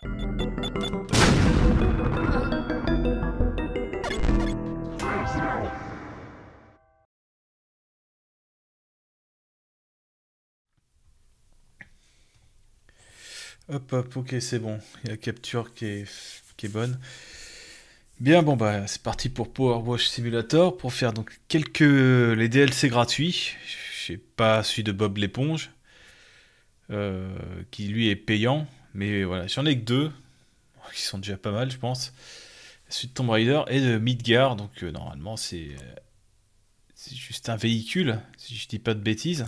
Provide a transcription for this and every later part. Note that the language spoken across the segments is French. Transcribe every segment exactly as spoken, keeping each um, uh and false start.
Hop hop, ok, c'est bon. Il y a la capture qui est, qui est bonne. Bien, bon bah c'est parti pour Power Wash Simulator pour faire donc quelques les D L C gratuits. Je sais pas celui de Bob l'éponge, euh, qui lui est payant, mais voilà, j'en ai que deux, qui sont déjà pas mal, je pense. Celui de Tomb Raider et de Midgar, donc euh, normalement c'est euh, c'est juste un véhicule, si je dis pas de bêtises.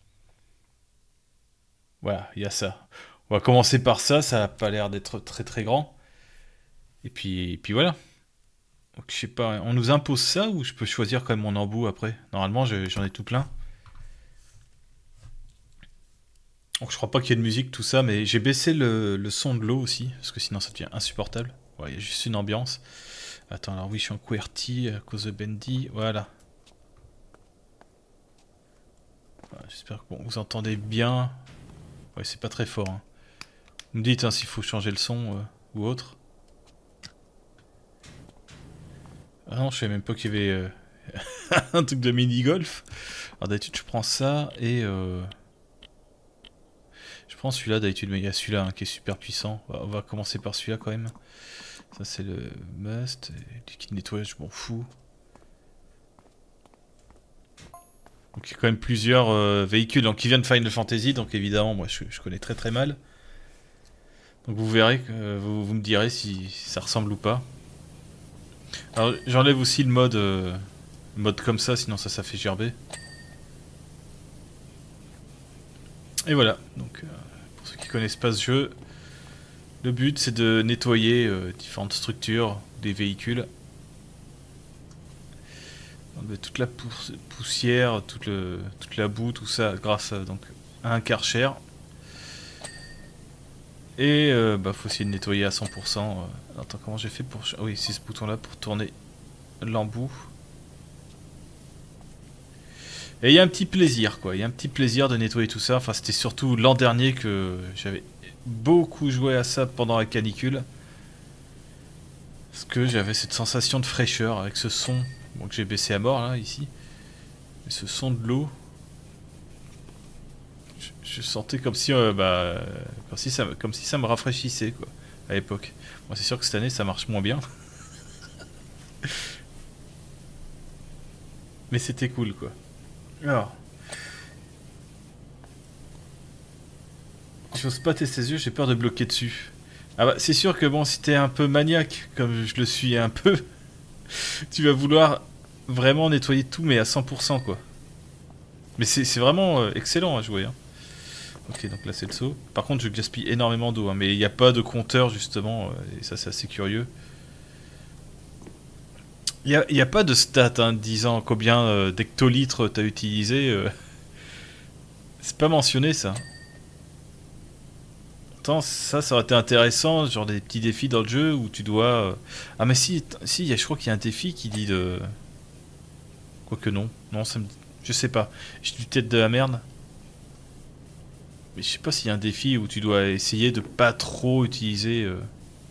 Voilà, il y a ça. On va commencer par ça, ça a pas l'air d'être très très grand. Et puis, et puis voilà. Donc je sais pas, on nous impose ça ou je peux choisir quand même mon embout après? Normalement je- j'en ai tout plein. Donc je crois pas qu'il y ait de musique, tout ça, mais j'ai baissé le, le son de l'eau aussi, parce que sinon ça devient insupportable. Ouais, il y a juste une ambiance. Attends, alors oui, je suis en QWERTY à cause de Bendy, voilà. Voilà, j'espère que bon, vous entendez bien. Ouais, c'est pas très fort, hein. Vous me dites hein, s'il faut changer le son euh, ou autre. Ah non, je savais même pas qu'il y avait euh, un truc de mini-golf. Alors d'habitude je prends ça et... Euh... Je prends celui-là d'habitude, mais il y a celui-là hein, qui est super puissant. On va, on va commencer par celui-là quand même. Ça c'est le must. Et liquide nettoyage, je m'en fous. Donc il y a quand même plusieurs euh, véhicules donc, qui viennent de Final Fantasy, donc évidemment moi je, je connais très très mal. Donc vous verrez, que, euh, vous, vous me direz si, si ça ressemble ou pas. Alors j'enlève aussi le mode, euh, le mode comme ça, sinon ça ça fait gerber. Et voilà, donc euh, pour ceux qui connaissent pas ce jeu, le but c'est de nettoyer euh, différentes structures des véhicules. Enlever toute la poussière, toute, le, toute la boue, tout ça grâce à, donc, à un Karcher. Et euh, bah faut essayer de nettoyer à cent pour cent. Euh, attends, comment j'ai fait pour... Ah oui, c'est ce bouton là pour tourner l'embout. Et il y a un petit plaisir quoi, il y a un petit plaisir de nettoyer tout ça. Enfin c'était surtout l'an dernier que j'avais beaucoup joué à ça pendant la canicule. Parce que j'avais cette sensation de fraîcheur avec ce son. Bon que j'ai baissé à mort là, ici. Mais ce son de l'eau. Je, je sentais comme si, euh, bah, comme si ça, comme si ça me rafraîchissait quoi, à l'époque. Bon c'est sûr que cette année ça marche moins bien. Mais c'était cool quoi. Alors, j'ose pas tester ses yeux, j'ai peur de bloquer dessus. Ah bah c'est sûr que bon, si t'es un peu maniaque, comme je le suis un peu, tu vas vouloir vraiment nettoyer tout, mais à cent pour cent quoi. Mais c'est c'est vraiment euh, excellent à jouer. Hein. Ok, donc là c'est le saut. Par contre, je gaspille énormément d'eau, hein, mais il n'y a pas de compteur justement, euh, et ça c'est assez curieux. Il n'y a, y a pas de stat hein, disant combien euh, d'hectolitres t'as utilisé. Euh, c'est pas mentionné ça. Attends, ça, ça aurait été intéressant, genre des petits défis dans le jeu où tu dois... euh, Ah mais si, si, y a- je crois qu'il y a un défi qui dit de... Quoique non, non, ça me... Je sais pas, j'ai du tête de la merde. Mais je sais pas s'il y a un défi où tu dois essayer de pas trop utiliser euh,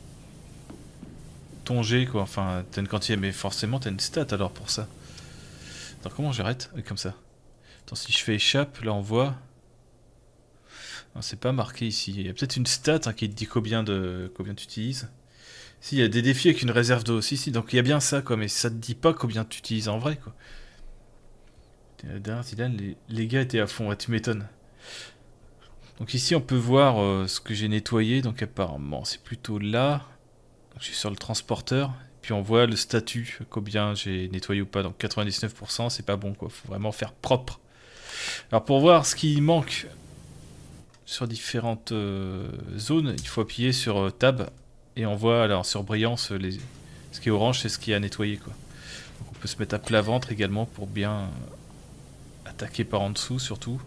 ton jet, quoi. Enfin, t'as une quantité, mais forcément t'as une stat alors pour ça. Attends, comment j'arrête? Oui, comme ça. Attends, si je fais échappe, là on voit... Non, c'est pas marqué ici. Il y a peut-être une stat hein, qui te dit combien de combien tu utilises. Si, il y a des défis avec une réserve d'eau. Si, si, donc il y a bien ça, quoi. Mais ça te dit pas combien tu utilises en vrai, quoi. Derrière Zidane, les, les gars étaient à fond. Ouais, tu m'étonnes. Donc ici, on peut voir euh, ce que j'ai nettoyé. Donc apparemment, c'est plutôt là. Donc, je suis sur le transporteur. Puis on voit le statut, combien j'ai nettoyé ou pas. Donc quatre-vingt-dix-neuf pour cent, c'est pas bon, quoi. Faut vraiment faire propre. Alors pour voir ce qui manque sur différentes euh, zones, il faut appuyer sur euh, Tab. Et on voit alors sur brillance, les... ce qui est orange, c'est ce qui est à nettoyer, quoi. Donc, on peut se mettre à plat ventre également pour bien attaquer par en dessous, surtout.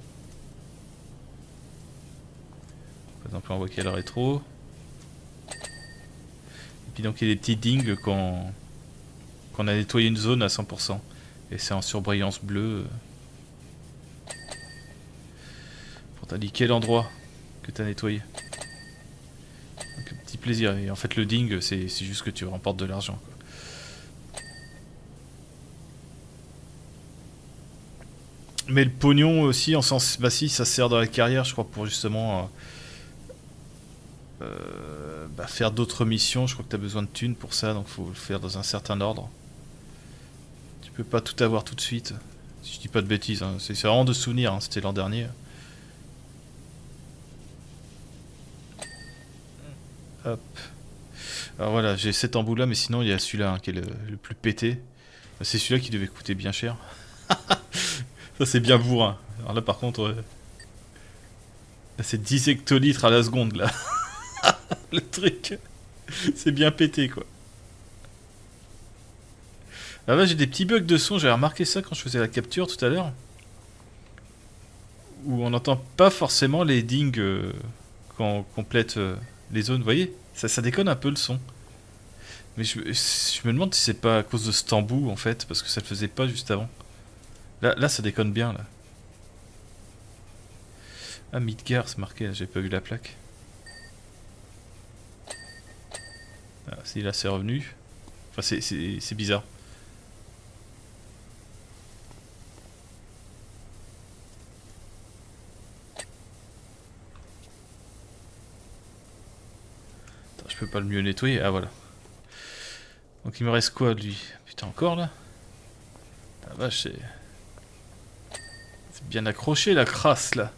Par exemple, on voit qu'il y a le rétro. Et puis donc, il y a des petits dings quand, quand on a nettoyé une zone à cent pour cent. Et c'est en surbrillance bleue. Pour t'indiquer l'endroit que tu as nettoyé. Donc, un petit plaisir. Et en fait, le ding, c'est juste que tu remportes de l'argent. Mais le pognon aussi, en sens. Bah si, ça sert dans la carrière, je crois, pour justement. Euh, euh, bah, faire d'autres missions. Je crois que tu as besoin de thunes pour ça, donc faut le faire dans un certain ordre. Tu peux pas tout avoir tout de suite. Si je dis pas de bêtises, hein. C'est vraiment de souvenirs, hein. C'était l'an dernier. Hop. Alors voilà, j'ai cet embout là, mais sinon il y a celui-là hein, qui est le, le plus pété. C'est celui-là qui devait coûter bien cher. Ça c'est bien bourrin. Alors là par contre, euh... là c'est dix hectolitres à la seconde là. Le truc, c'est bien pété quoi. Ah là j'ai des petits bugs de son, j'avais remarqué ça quand je faisais la capture tout à l'heure. Où on n'entend pas forcément les dings euh, quand on complète euh, les zones, vous voyez ça, ça déconne un peu le son. Mais je, je me demande si c'est pas à cause de cet embout en fait, parce que ça le faisait pas juste avant. Là, là ça déconne bien là. Ah, Midgar, c'est marqué, j'ai pas vu la plaque. Ah, si, là c'est revenu. Enfin, c'est bizarre. Attends, je peux pas le mieux nettoyer. Ah, voilà. Donc il me reste quoi lui? Putain, encore là? Ah, vache, c'est. C'est bien accroché la crasse là.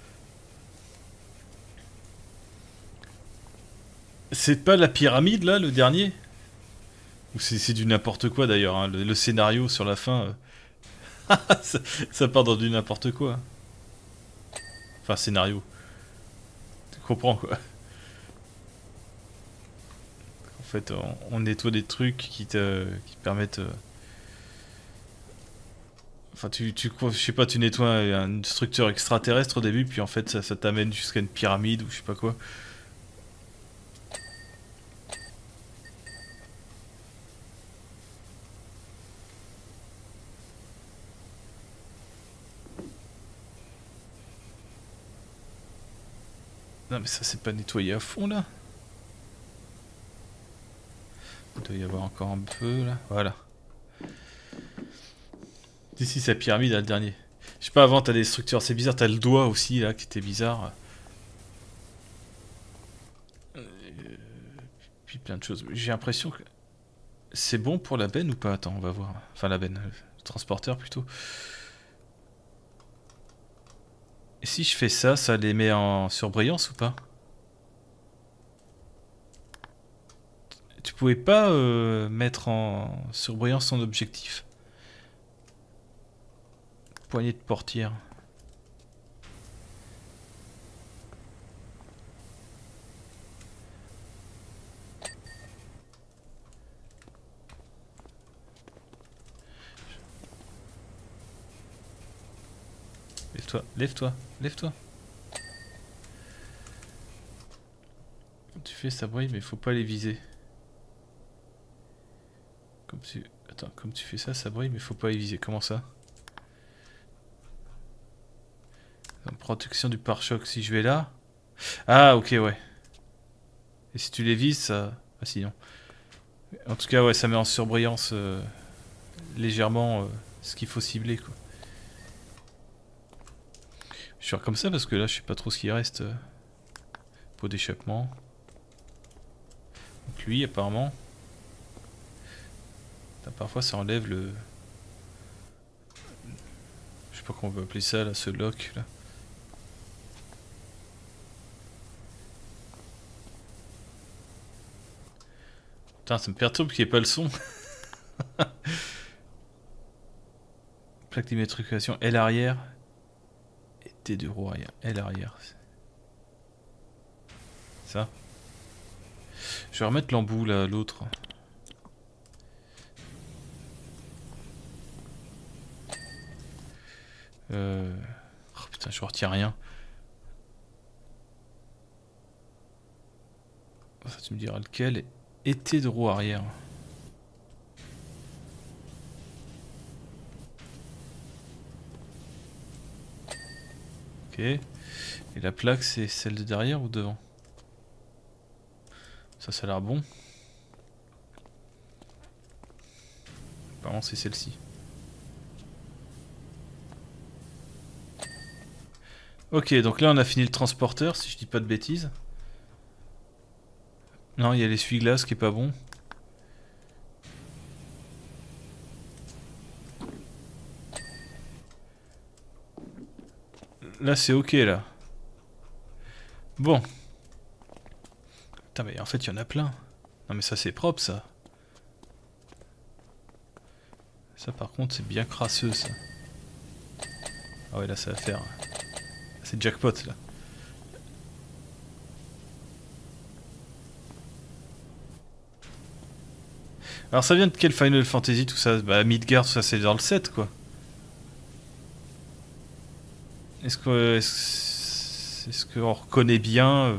C'est pas la pyramide là, le dernier? Ou c'est du n'importe quoi d'ailleurs, hein. le, le scénario sur la fin. Euh... ça, ça part dans du n'importe quoi. Enfin, scénario. Tu comprends quoi. En fait, on, on nettoie des trucs qui te, qui te permettent. Euh... Enfin, tu, tu, je sais pas, tu nettoies une structure extraterrestre au début, puis en fait, ça, ça t'amène jusqu'à une pyramide ou je sais pas quoi. Non mais ça c'est pas nettoyé à fond là. Il doit y avoir encore un peu là. Voilà. Ici c'est la pyramide là, le dernier. Je sais pas, avant t'as des structures assez bizarres, t'as le doigt aussi là qui était bizarre. Euh, puis plein de choses. J'ai l'impression que c'est bon pour la benne ou pas? Attends, on va voir. Enfin la benne, le transporteur plutôt. Et si je fais ça, ça les met en surbrillance ou pas? Tu pouvais pas euh, mettre en surbrillance ton objectif. Poignée de portière. Lève-toi, lève-toi, lève-toi. Tu fais ça brille, mais faut pas les viser. Comme tu... Attends, comme tu fais ça, ça brille, mais faut pas les viser. Comment ça? Protection du pare-choc, si je vais là... Ah, ok, ouais. Et si tu les vises, ça... Ah si, non. En tout cas, ouais, ça met en surbrillance euh, légèrement euh, ce qu'il faut cibler, quoi. Je suis comme ça parce que là, je sais pas trop ce qu'il reste. Euh, pot d'échappement. Donc lui, apparemment... Parfois, ça enlève le... Je sais pas comment on peut appeler ça, là, ce lock, là. Putain, ça me perturbe qu'il n'y ait pas le son. Plaque d'immatriculation L arrière. Et T de roue arrière. L arrière. Ça. Je vais remettre l'embout là, l'autre. Euh... Oh putain, je retiens rien. Ça, tu me diras lequel. Été de roue arrière. Ok. Et la plaque, c'est celle de derrière ou devant? Ça, ça a l'air bon. Apparemment, c'est celle-ci. Ok, donc là, on a fini le transporteur, si je dis pas de bêtises. Non, il y a l'essuie-glace qui est pas bon. Là, c'est ok, là. Bon. Putain, mais en fait, il y en a plein. Non, mais ça, c'est propre, ça. Ça, par contre, c'est bien crasseux, ça. Ah ouais, là, ça va faire... C'est jackpot, là. Alors, ça vient de quel Final Fantasy, tout ça? Bah, Midgard, tout ça, c'est dans le sept, quoi. Est-ce que... Est-ce est-ce qu'on reconnaît bien...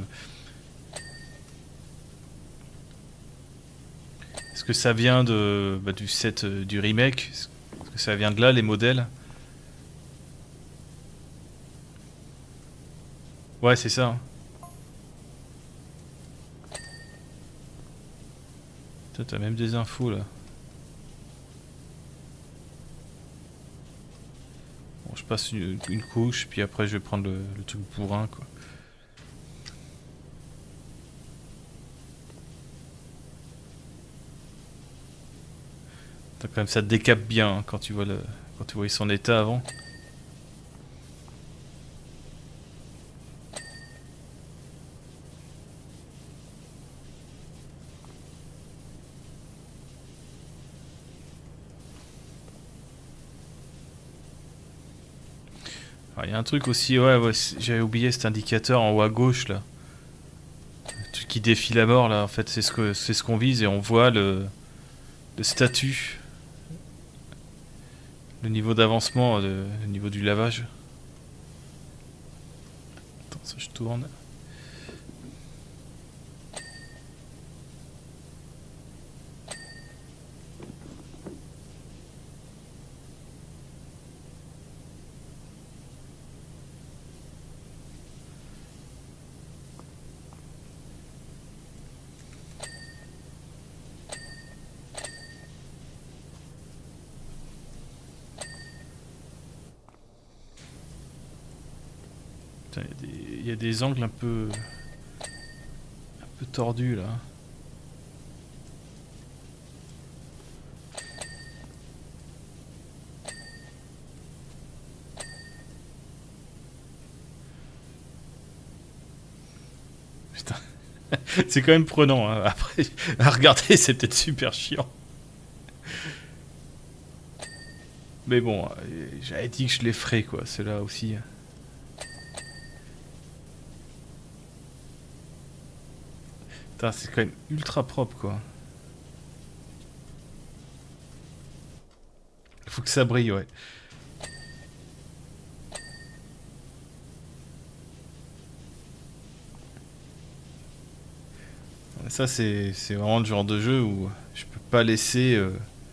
Est-ce que ça vient de... Bah, du set, euh, du remake? Est-ce que ça vient de là, les modèles? Ouais, c'est ça. T'as même des infos là. Bon, je passe une, une couche, puis après je vais prendre le, le truc bourrin quoi. T'as quand même ça décape bien hein, quand tu vois le, quand tu vois son état avant. Il y a un truc aussi, ouais, ouais j'avais oublié cet indicateur en haut à gauche là. Le truc qui défie la mort là, en fait c'est ce que c'est ce qu'on vise et on voit le, le statut. Le niveau d'avancement, le, le niveau du lavage. Attends, ça je tourne. Il y a des angles un peu un peu tordus là. Putain, c'est quand même prenant. Hein. Après, à regarder, c'est peut-être super chiant. Mais bon, j'avais dit que je les ferais quoi, c'est là aussi. C'est quand même ultra propre quoi. Il faut que ça brille, ouais. Ça c'est vraiment le genre de jeu où je peux pas laisser... Euh...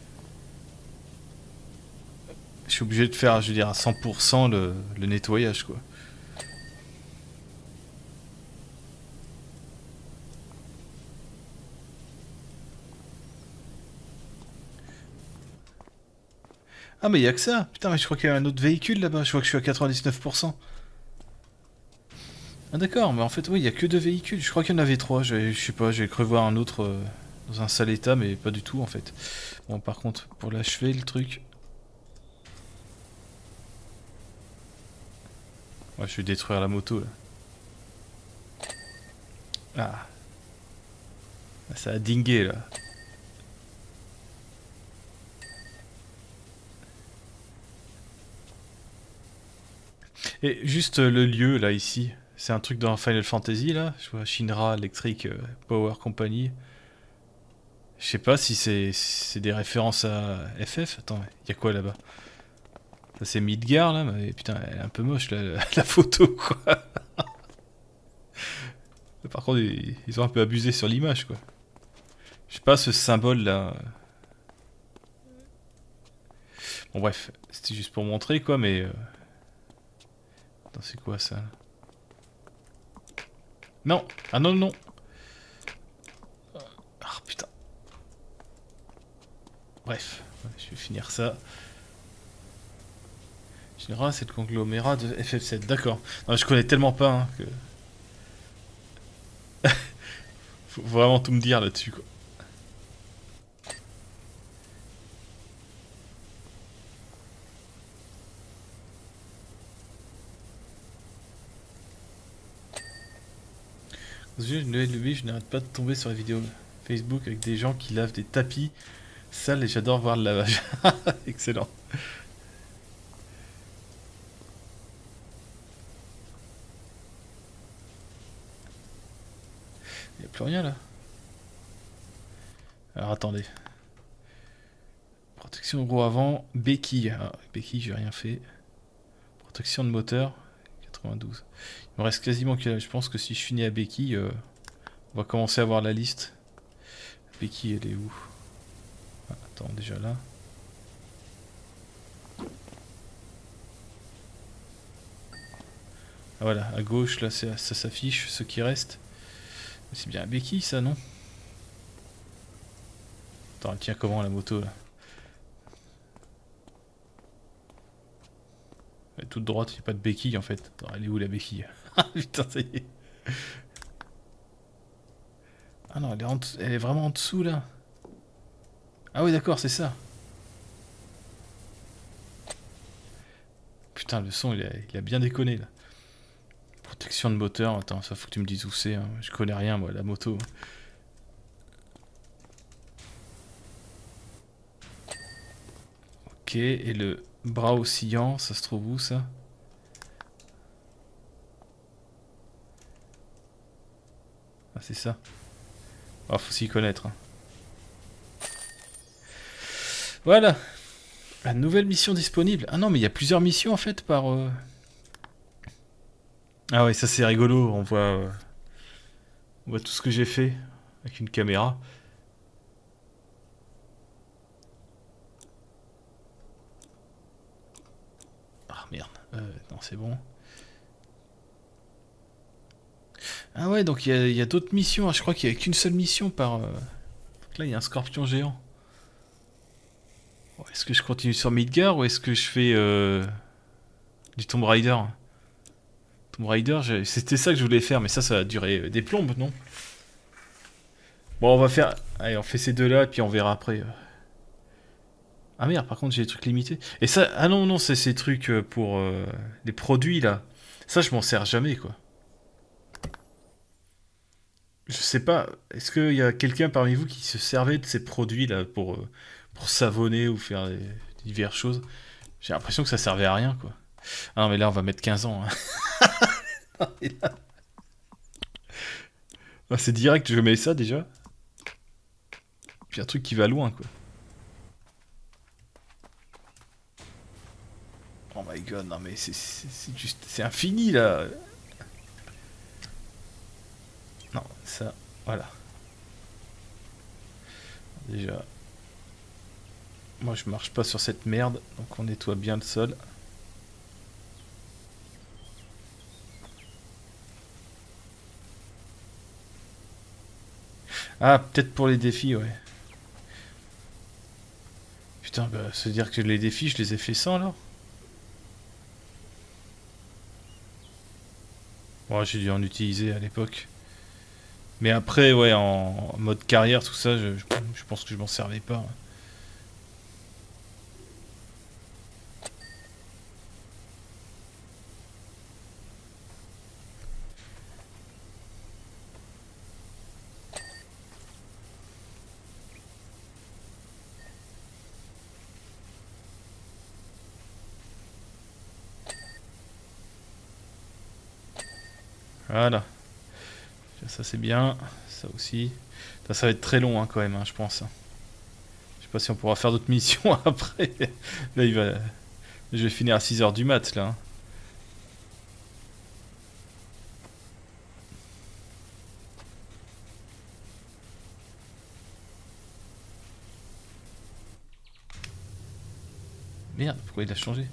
Je suis obligé de faire, je veux dire, à cent pour cent le, le nettoyage quoi. Ah mais il y a que ça. Putain mais je crois qu'il y a un autre véhicule là-bas. Je vois que je suis à quatre-vingt-dix-neuf pour cent. Ah d'accord, mais en fait oui, il y a que deux véhicules. Je crois qu'il y en avait trois. Je sais pas, j'ai cru voir un autre euh, dans un sale état, mais pas du tout en fait. Bon par contre, pour l'achever le truc... Ouais, je vais détruire la moto là. Ah. Ça a dingué là. Et juste euh, le lieu là ici, c'est un truc dans Final Fantasy là. Je vois Shinra Electric euh, Power Company. Je sais pas si c'est si des références à F F. Attends, il y a quoi là-bas? Ça c'est Midgar là, mais putain, elle est un peu moche là, la, la photo quoi. Par contre, ils, ils ont un peu abusé sur l'image quoi. Je sais pas ce symbole là. Bon bref, c'était juste pour montrer quoi, mais... Euh... Attends, c'est quoi ça? Non! Ah non, non! bref, je vais finir ça. Général, c'est le conglomérat de F F sept, d'accord. Je connais tellement pas hein, que... Faut vraiment tout me dire là-dessus, quoi. Aux yeux d'une nouvelle lubie, je n'arrête pas de tomber sur les vidéos Facebook avec des gens qui lavent des tapis sales et j'adore voir le lavage. Excellent. Il n'y a plus rien là. Alors attendez. Protection roue avant, béquille. Ah, béquille, j'ai rien fait. Protection de moteur, quatre-vingt-douze. Il me reste quasiment que... Je pense que si je finis à béquille, euh, on va commencer à voir la liste. Béquille, elle est où? Ah, attends, déjà là. Ah, voilà, à gauche, là, ça s'affiche, ce qui reste. C'est bien à béquille, ça, non? Attends, elle tient comment, la moto, là? Elle est toute droite, il n'y a pas de béquille, en fait. Attends, elle est où, la béquille? Ah, putain, ça y est. Ah non, elle est, en elle est vraiment en dessous, là. Ah oui, d'accord, c'est ça. Putain, le son, il a, il a bien déconné, là. Protection de moteur, attends, ça faut que tu me dises où c'est. Hein. Je connais rien, moi, la moto. Ok, et le bras oscillant, ça se trouve où, ça? Ah, c'est ça. Ah, faut s'y connaître. Hein. Voilà. La nouvelle mission disponible. Ah non, mais il y a plusieurs missions, en fait, par... Euh... Ah ouais, ça c'est rigolo, on voit, euh, on voit tout ce que j'ai fait avec une caméra. Ah merde, euh, non c'est bon. Ah ouais, donc il y a, a d'autres missions, je crois qu'il n'y a qu'une seule mission par... Euh... Donc là il y a un scorpion géant. Bon, est-ce que je continue sur Midgar ou est-ce que je fais euh, du Tomb Raider? Tomb Raider, c'était ça que je voulais faire, mais ça, ça a duré des plombes, non? Bon, on va faire... Allez, on fait ces deux-là, et puis on verra après. Ah merde, par contre, j'ai des trucs limités. Et ça... Ah non, non, c'est ces trucs pour euh, les produits, là. Ça, je m'en sers jamais, quoi. Je sais pas, est-ce qu'il y a quelqu'un parmi vous qui se servait de ces produits-là pour, euh, pour savonner ou faire des, diverses choses? J'ai l'impression que ça servait à rien, quoi. Ah non, mais là, on va mettre quinze ans. Hein. Ah, c'est direct, je mets ça, déjà. Puis un truc qui va loin, quoi. Oh my god, non mais c'est juste... C'est infini, là. Non, ça... Voilà. Déjà... Moi, je marche pas sur cette merde, donc on nettoie bien le sol. Ah, peut-être pour les défis, ouais. Putain, bah, se dire que les défis, je les ai fait sans, alors? Bon, j'ai dû en utiliser à l'époque. Mais après, ouais, en mode carrière, tout ça, je, je pense que je m'en servais pas. Voilà. Ça, c'est bien. Ça aussi. Ça, ça va être très long, hein, quand même, hein, je pense. Je sais pas si on pourra faire d'autres missions après. Là, il va... Je vais finir à six heures du mat, là. Merde, pourquoi il a changé?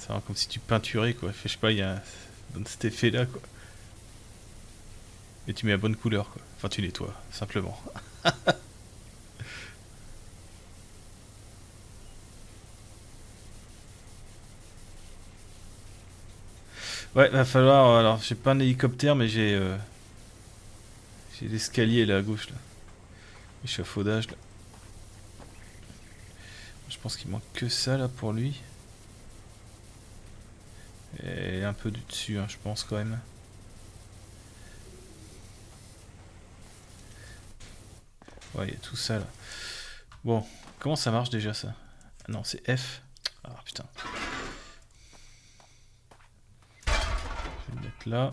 Enfin, comme si tu peinturais, quoi. Je sais pas, il y a donne cet effet-là, quoi. Et tu mets la bonne couleur, quoi. Enfin, tu nettoies, simplement. Ouais, va falloir... Alors, j'ai pas un hélicoptère, mais j'ai... Euh, j'ai l'escalier, là, à gauche, là. L'échafaudage, là. Je pense qu'il manque que ça, là, pour lui. Et un peu du dessus, hein, je pense, quand même. Ouais, il y a tout ça, là. Bon, comment ça marche, déjà, ça? Ah non, c'est F. Ah, putain. Je vais le mettre là.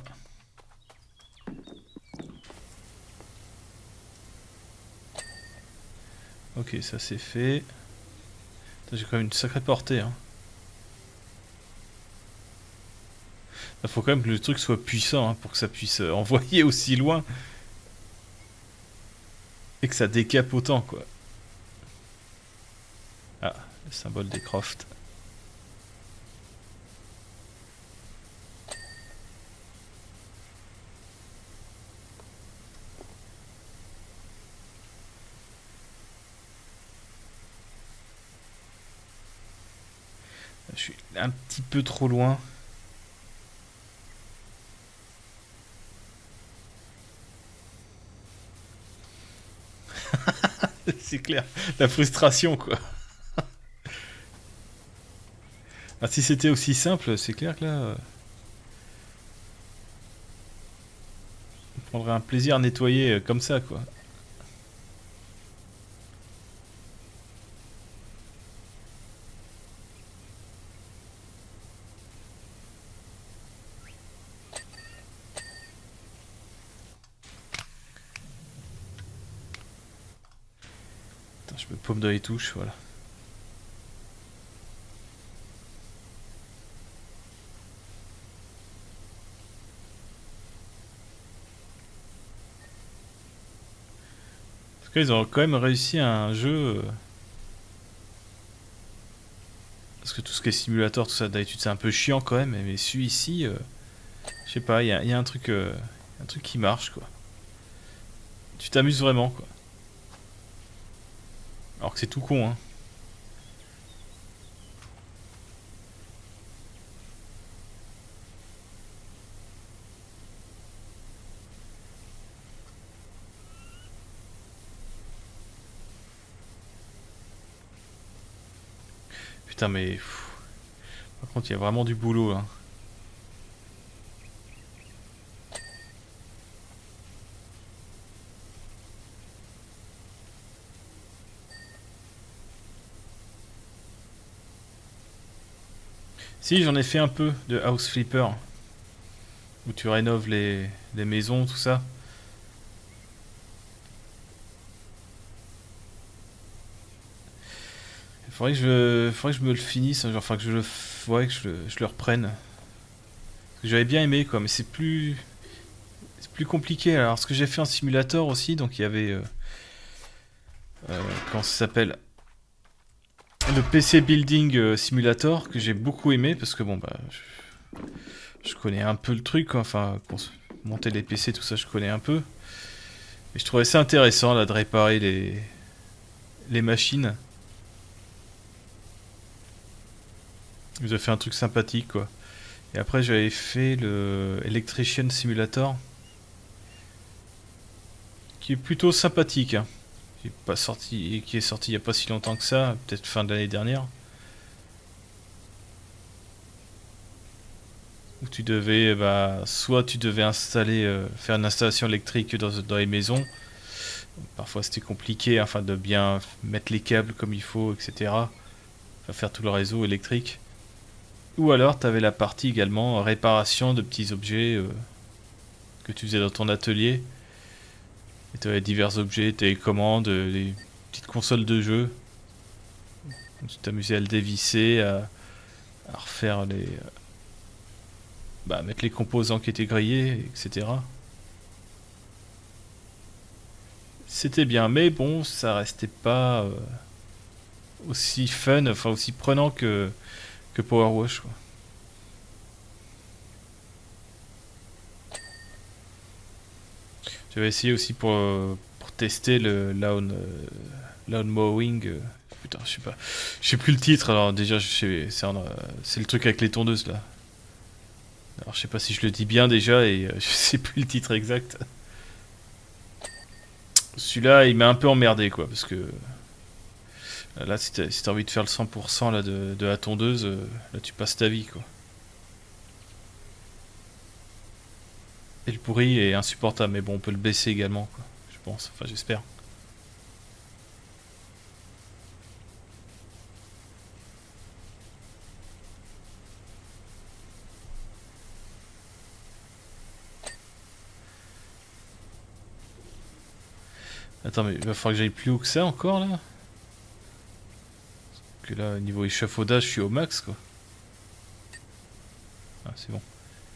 Ok, ça c'est fait. J'ai quand même une sacrée portée. Hein. Il faut quand même que le truc soit puissant hein, pour que ça puisse euh, envoyer aussi loin. Et que ça décape autant, quoi. Ah, le symbole des Croft. Je suis un petit peu trop loin. C'est clair, la frustration quoi. Ah, si c'était aussi simple, c'est clair que là... Euh, on prendrait un plaisir à nettoyer euh, comme ça quoi. Attends, je me paume dans les touches, voilà. Ils ont quand même réussi un jeu. Parce que tout ce qui est simulateur, tout ça, d'habitude c'est un peu chiant quand même. Mais celui-ci, euh, je sais pas, il y, y a un truc, euh, un truc qui marche quoi. Tu t'amuses vraiment quoi. Alors que c'est tout con hein. Putain mais... Pff. Par contre il y a vraiment du boulot là. Si j'en ai fait un peu de House Flipper. Où tu rénoves les, les maisons, tout ça. Il faudrait que je, faudrait que je me le finisse, enfin que je le, ouais, que je le, je le reprenne. J'avais bien aimé quoi, mais c'est plus, c'est plus compliqué. Alors ce que j'ai fait en simulator aussi, donc il y avait, euh, euh, comment ça s'appelle, le P C Building euh, Simulator que j'ai beaucoup aimé parce que bon bah, je, je connais un peu le truc, quoi. Enfin pour monter les P C tout ça je connais un peu. Et je trouvais ça intéressant là de réparer les, les machines. Ils ont fait un truc sympathique quoi. Et après j'avais fait le Electrician Simulator. Qui est plutôt sympathique. Hein. Qui est pas sorti, qui est sorti il n'y a pas si longtemps que ça, peut-être fin de l'année dernière. Où tu devais, bah, soit tu devais installer, euh, faire une installation électrique dans, dans les maisons. Parfois c'était compliqué, enfin de bien mettre les câbles comme il faut, et cetera. Enfin, faire tout le réseau électrique. Ou alors tu avais la partie également réparation de petits objets euh, que tu faisais dans ton atelier. Et tu avais divers objets, télécommandes, des petites consoles de jeu. Donc, tu t'amusais à le dévisser, à, à refaire les... Bah, mettre les composants qui étaient grillés, et cetera. C'était bien, mais bon, ça restait pas euh, aussi fun, enfin aussi prenant que, que Power Wash, quoi. J'avais essayé aussi pour, euh, pour tester le lawn, euh, lawn mowing. Euh, putain, je sais pas. Je sais plus le titre, alors déjà, je sais- c'est un, euh, c'est le truc avec les tondeuses là. Alors je sais pas si je le dis bien déjà et euh, je sais plus le titre exact. Celui-là, il m'a un peu emmerdé quoi, parce que là, si t'as si t'as envie de faire le cent pour cent là, de, de la tondeuse, euh, là tu passes ta vie quoi. Et le bruit est insupportable, mais bon, on peut le baisser également quoi, je pense, enfin j'espère. Attends, mais il va falloir que j'aille plus haut que ça encore là. Parce que là, niveau échafaudage, je suis au max quoi. Ah, c'est bon.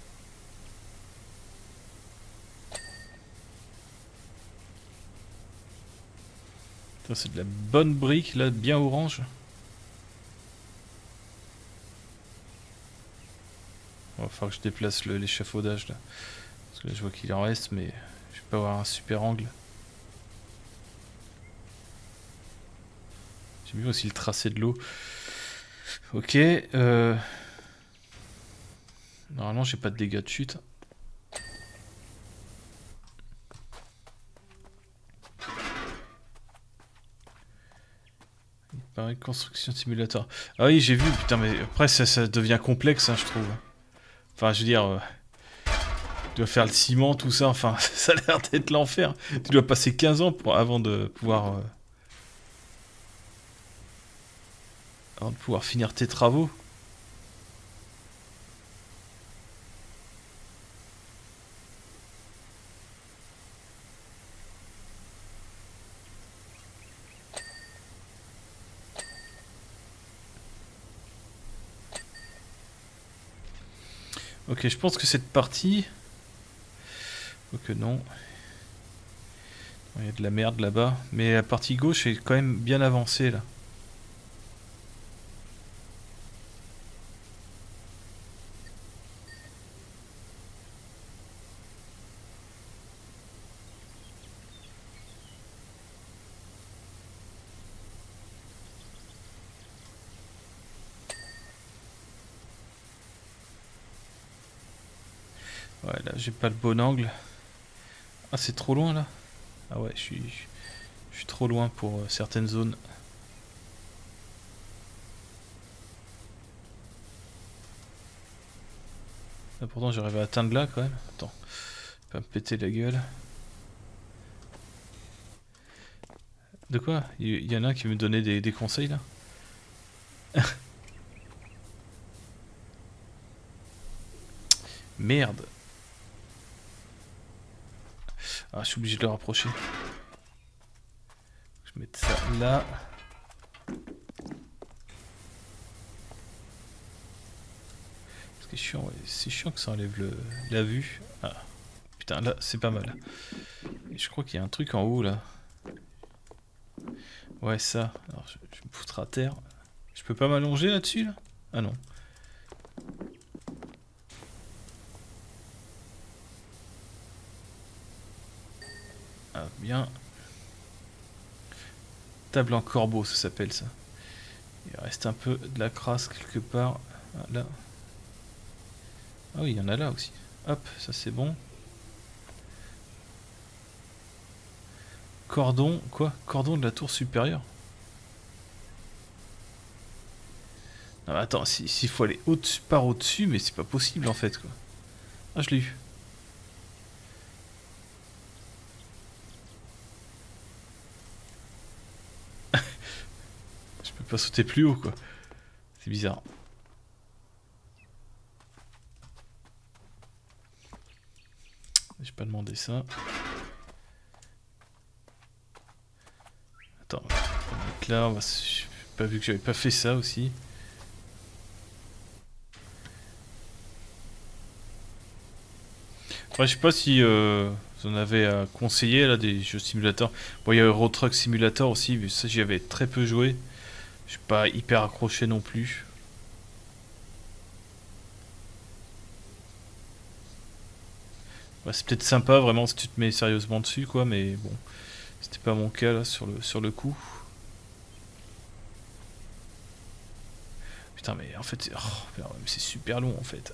C'est de la bonne brique là, bien orange. Il va falloir que je déplace l'échafaudage là. Parce que là je vois qu'il en reste, mais je vais pas avoir un super angle. J'ai vu aussi le tracé de l'eau. Ok. Euh... Normalement j'ai pas de dégâts de chute. Pareil, construction simulateur. Ah oui, j'ai vu, putain, mais après ça, ça devient complexe, hein, je trouve. Enfin, je veux dire, euh, tu dois faire le ciment, tout ça, enfin, ça a l'air d'être l'enfer. Tu dois passer quinze ans pour, avant de pouvoir... Euh, avant de pouvoir finir tes travaux. Ok, je pense que cette partie... Quoique non. Il y a de la merde là-bas. Mais la partie gauche est quand même bien avancée là. Ouais, là j'ai pas le bon angle. Ah, c'est trop loin là. Ah ouais, je suis, je suis trop loin pour euh, certaines zones. Là, pourtant j'arrive à atteindre là quand même. Attends, pas me péter la gueule. De quoi? Il y, y en a un qui me donnait des, des conseils là? Merde. Ah, je suis obligé de le rapprocher. Je vais mettre ça là. C'est chiant, ouais. C'est chiant que ça enlève le, la vue. Ah, putain, là, c'est pas mal. Et je crois qu'il y a un truc en haut, là. Ouais, ça. Alors, je, je vais me foutre à terre. Je peux pas m'allonger là-dessus, là? Ah non. Ah, bien. Table en corbeau, ça s'appelle, ça. Il reste un peu de la crasse quelque part. Ah, là. Ah oui, il y en a là aussi. Hop, ça c'est bon. Cordon, quoi? Cordon de la tour supérieure? Non, mais attends, s'il si faut aller au par au-dessus, mais c'est pas possible en fait, quoi. Ah, je l'ai eu. Je peux pas sauter plus haut, quoi. C'est bizarre. J'ai pas demandé ça. Attends, on va mettre là. On va... J'ai pas vu que j'avais pas fait ça aussi. Après, je sais pas si euh, vous en avez à conseiller là des jeux simulateurs. Bon, il y a Euro Truck Simulator aussi, mais ça j'y avais très peu joué. Je suis pas hyper accroché non plus. Bah, c'est peut-être sympa vraiment si tu te mets sérieusement dessus quoi, mais bon, c'était pas mon cas là sur le, sur le coup. Putain mais en fait c'est oh, c'est super long en fait.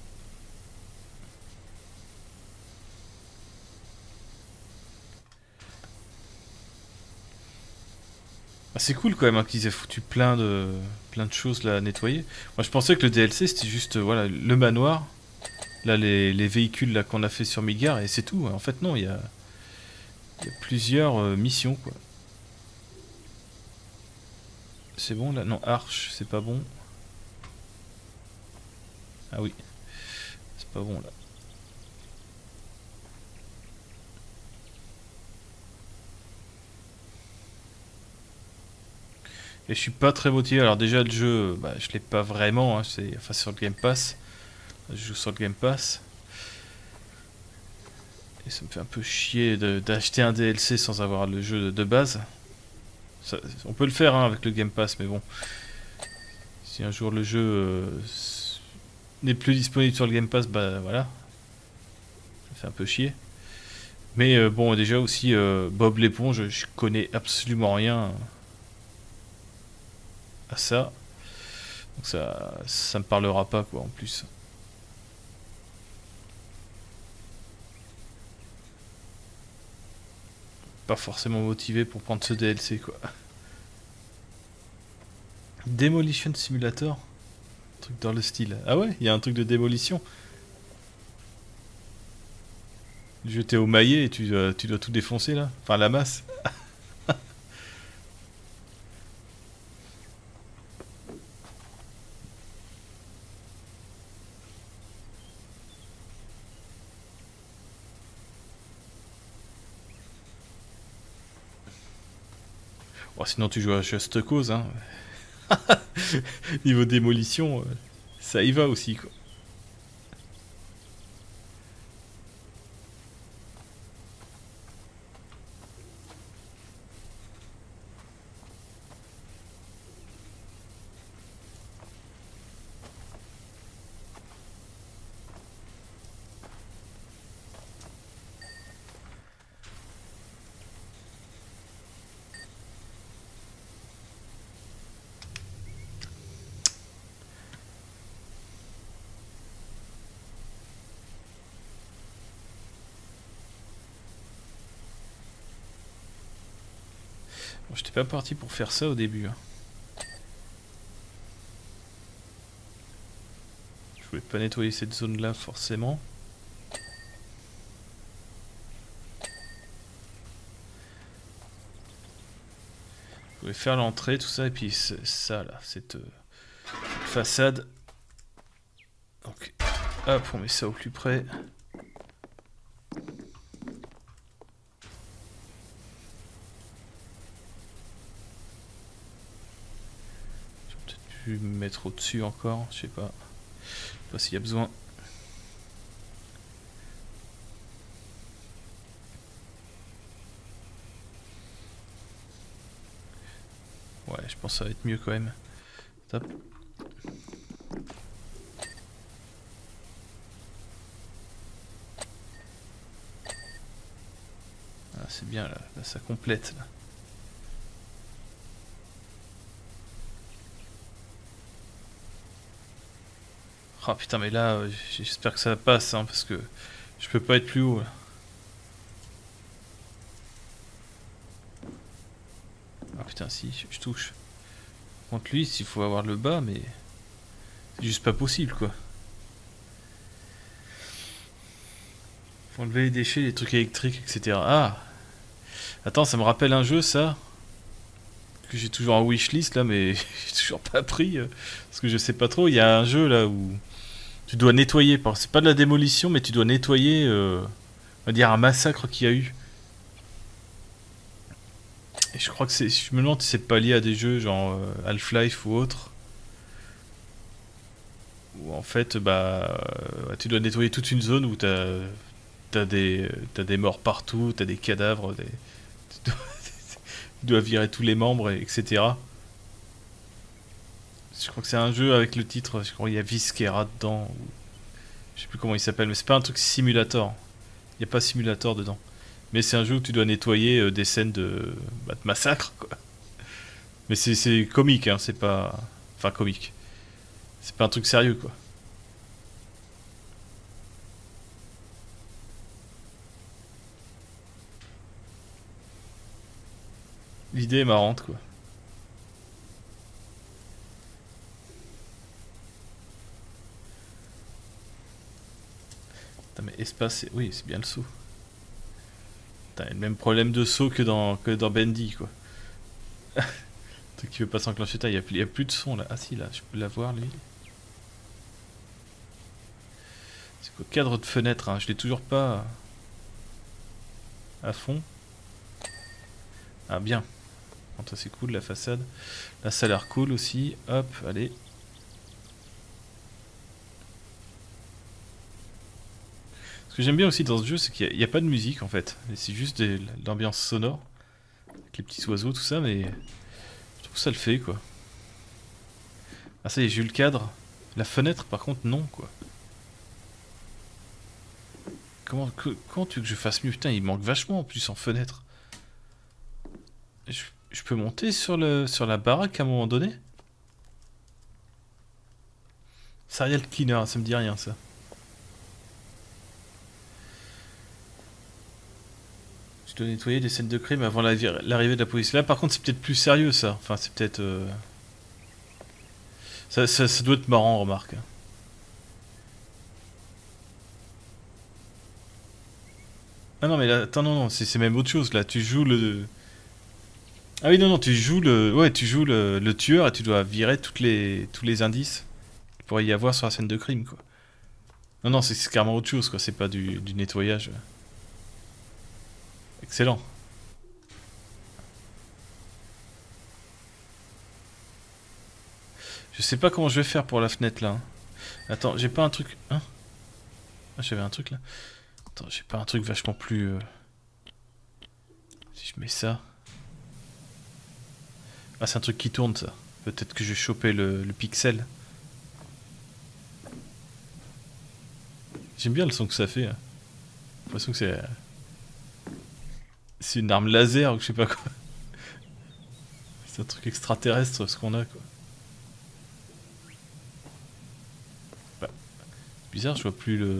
Ah, c'est cool quand même hein, qu'ils aient foutu plein de, plein de choses là à nettoyer. Moi je pensais que le D L C c'était juste euh, voilà, le manoir, là les, les véhicules là qu'on a fait sur Midgar et c'est tout. En fait non, il y a, y a plusieurs euh, missions quoi. C'est bon là? Non, Arche, c'est pas bon. Ah oui, c'est pas bon là. Et je suis pas très motivé. Alors déjà le jeu, bah, je l'ai pas vraiment. Hein, c'est enfin sur le Game Pass. Je joue sur le Game Pass. Et ça me fait un peu chier d'acheter un D L C sans avoir le jeu de, de base. Ça, on peut le faire hein, avec le Game Pass, mais bon. Si un jour le jeu euh, n'est plus disponible sur le Game Pass, bah voilà. Ça fait un peu chier. Mais euh, bon, déjà aussi, euh, Bob l'éponge, je connais absolument rien à ça. Donc ça, ça me parlera pas quoi en plus. Pas forcément motivé pour prendre ce D L C quoi. Demolition Simulator, un truc dans le style. Ah ouais, il y a un truc de démolition. Le jeu t'es au maillet et tu dois, tu dois tout défoncer là. Enfin la masse. Bon, sinon tu joues à Just Cause hein. Niveau démolition, euh, ça y va aussi quoi. Bon, j'étais pas parti pour faire ça au début. Hein. Je voulais pas nettoyer cette zone là forcément. Je voulais faire l'entrée, tout ça, et puis ça là, cette, euh, cette façade. Donc, hop, on met ça au plus près. Me mettre au-dessus encore, je sais pas. Je sais pas s'il y a besoin. Ouais, je pense que ça va être mieux quand même. Top. Ah, c'est bien là, là, ça complète là. Oh putain mais là euh, j'espère que ça passe hein, parce que je peux pas être plus haut là. Ah putain si, je, je touche. Contre lui s'il faut avoir le bas mais c'est juste pas possible quoi. Faut enlever les déchets, les trucs électriques, et cetera. Ah. Attends, ça me rappelle un jeu ça que j'ai toujours en wishlist là mais j'ai toujours pas pris euh, parce que je sais pas trop. Il y a un jeu là où tu dois nettoyer, c'est pas de la démolition, mais tu dois nettoyer, euh, on va dire, un massacre qu'il y a eu. Et je crois que c'est, je me demande si c'est pas lié à des jeux genre euh, Half-Life ou autre. Où en fait, bah, euh, tu dois nettoyer toute une zone où t'as, t'as des, t'as des morts partout, t'as des cadavres, des, tu, dois, tu dois virer tous les membres, et etc. Je crois que c'est un jeu avec le titre, je crois qu'il y a Viscera dedans. Ou... Je sais plus comment il s'appelle, mais c'est pas un truc simulator. Il n'y a pas simulator dedans. Mais c'est un jeu où tu dois nettoyer euh, des scènes de, bah, de massacre, quoi. Mais c'est comique, hein, c'est pas... Enfin, comique. C'est pas un truc sérieux, quoi. L'idée est marrante, quoi. Putain, mais espace, oui, c'est bien le saut. T'as le même problème de saut que dans, que dans Bendy, quoi. Truc qui veut pas s'enclencher, il y, a plus- y a plus de son, là. Ah si, là, je peux l'avoir, lui. C'est quoi, cadre de fenêtre, hein, je l'ai toujours pas à fond. Ah, bien. Bon, ça c'est cool, la façade. Là, ça a l'air cool aussi. Hop, allez. Ce que j'aime bien aussi dans ce jeu, c'est qu'il n'y a, a pas de musique, en fait. C'est juste de l'ambiance sonore. Avec les petits oiseaux, tout ça, mais... Je trouve que ça le fait, quoi. Ah, ça y est, j'ai eu le cadre. La fenêtre, par contre, non, quoi. Comment, que, comment tu veux que je fasse mieux? Putain, il manque vachement, en plus, en fenêtre. Je, je peux monter sur, le, sur la baraque, à un moment donné? Serial Cleaner, ça me dit rien, ça. Je dois nettoyer des scènes de crime avant l'arrivée de la police. Là, par contre, c'est peut-être plus sérieux, ça. Enfin, c'est peut-être... Euh... Ça, ça, ça doit être marrant, remarque. Ah non, mais là, attends, non, non, c'est même autre chose, là. Tu joues le... Ah oui, non, non, tu joues le... Ouais, tu joues le, le tueur et tu dois virer toutes les, tous les indices qu'il pourrait y avoir sur la scène de crime, quoi. Non, non, c'est carrément autre chose, quoi. C'est pas du, du nettoyage. Excellent. Je sais pas comment je vais faire pour la fenêtre, là. Attends, j'ai pas un truc... Hein? Ah, j'avais un truc, là. Attends, j'ai pas un truc vachement plus... Euh... Si je mets ça... Ah, c'est un truc qui tourne, ça. Peut-être que je vais choper le, le pixel. J'aime bien le son que ça fait. Hein. J'ai l'impression que c'est... C'est une arme laser ou je sais pas quoi. C'est un truc extraterrestre ce qu'on a, quoi. Bah, bizarre, je vois plus le...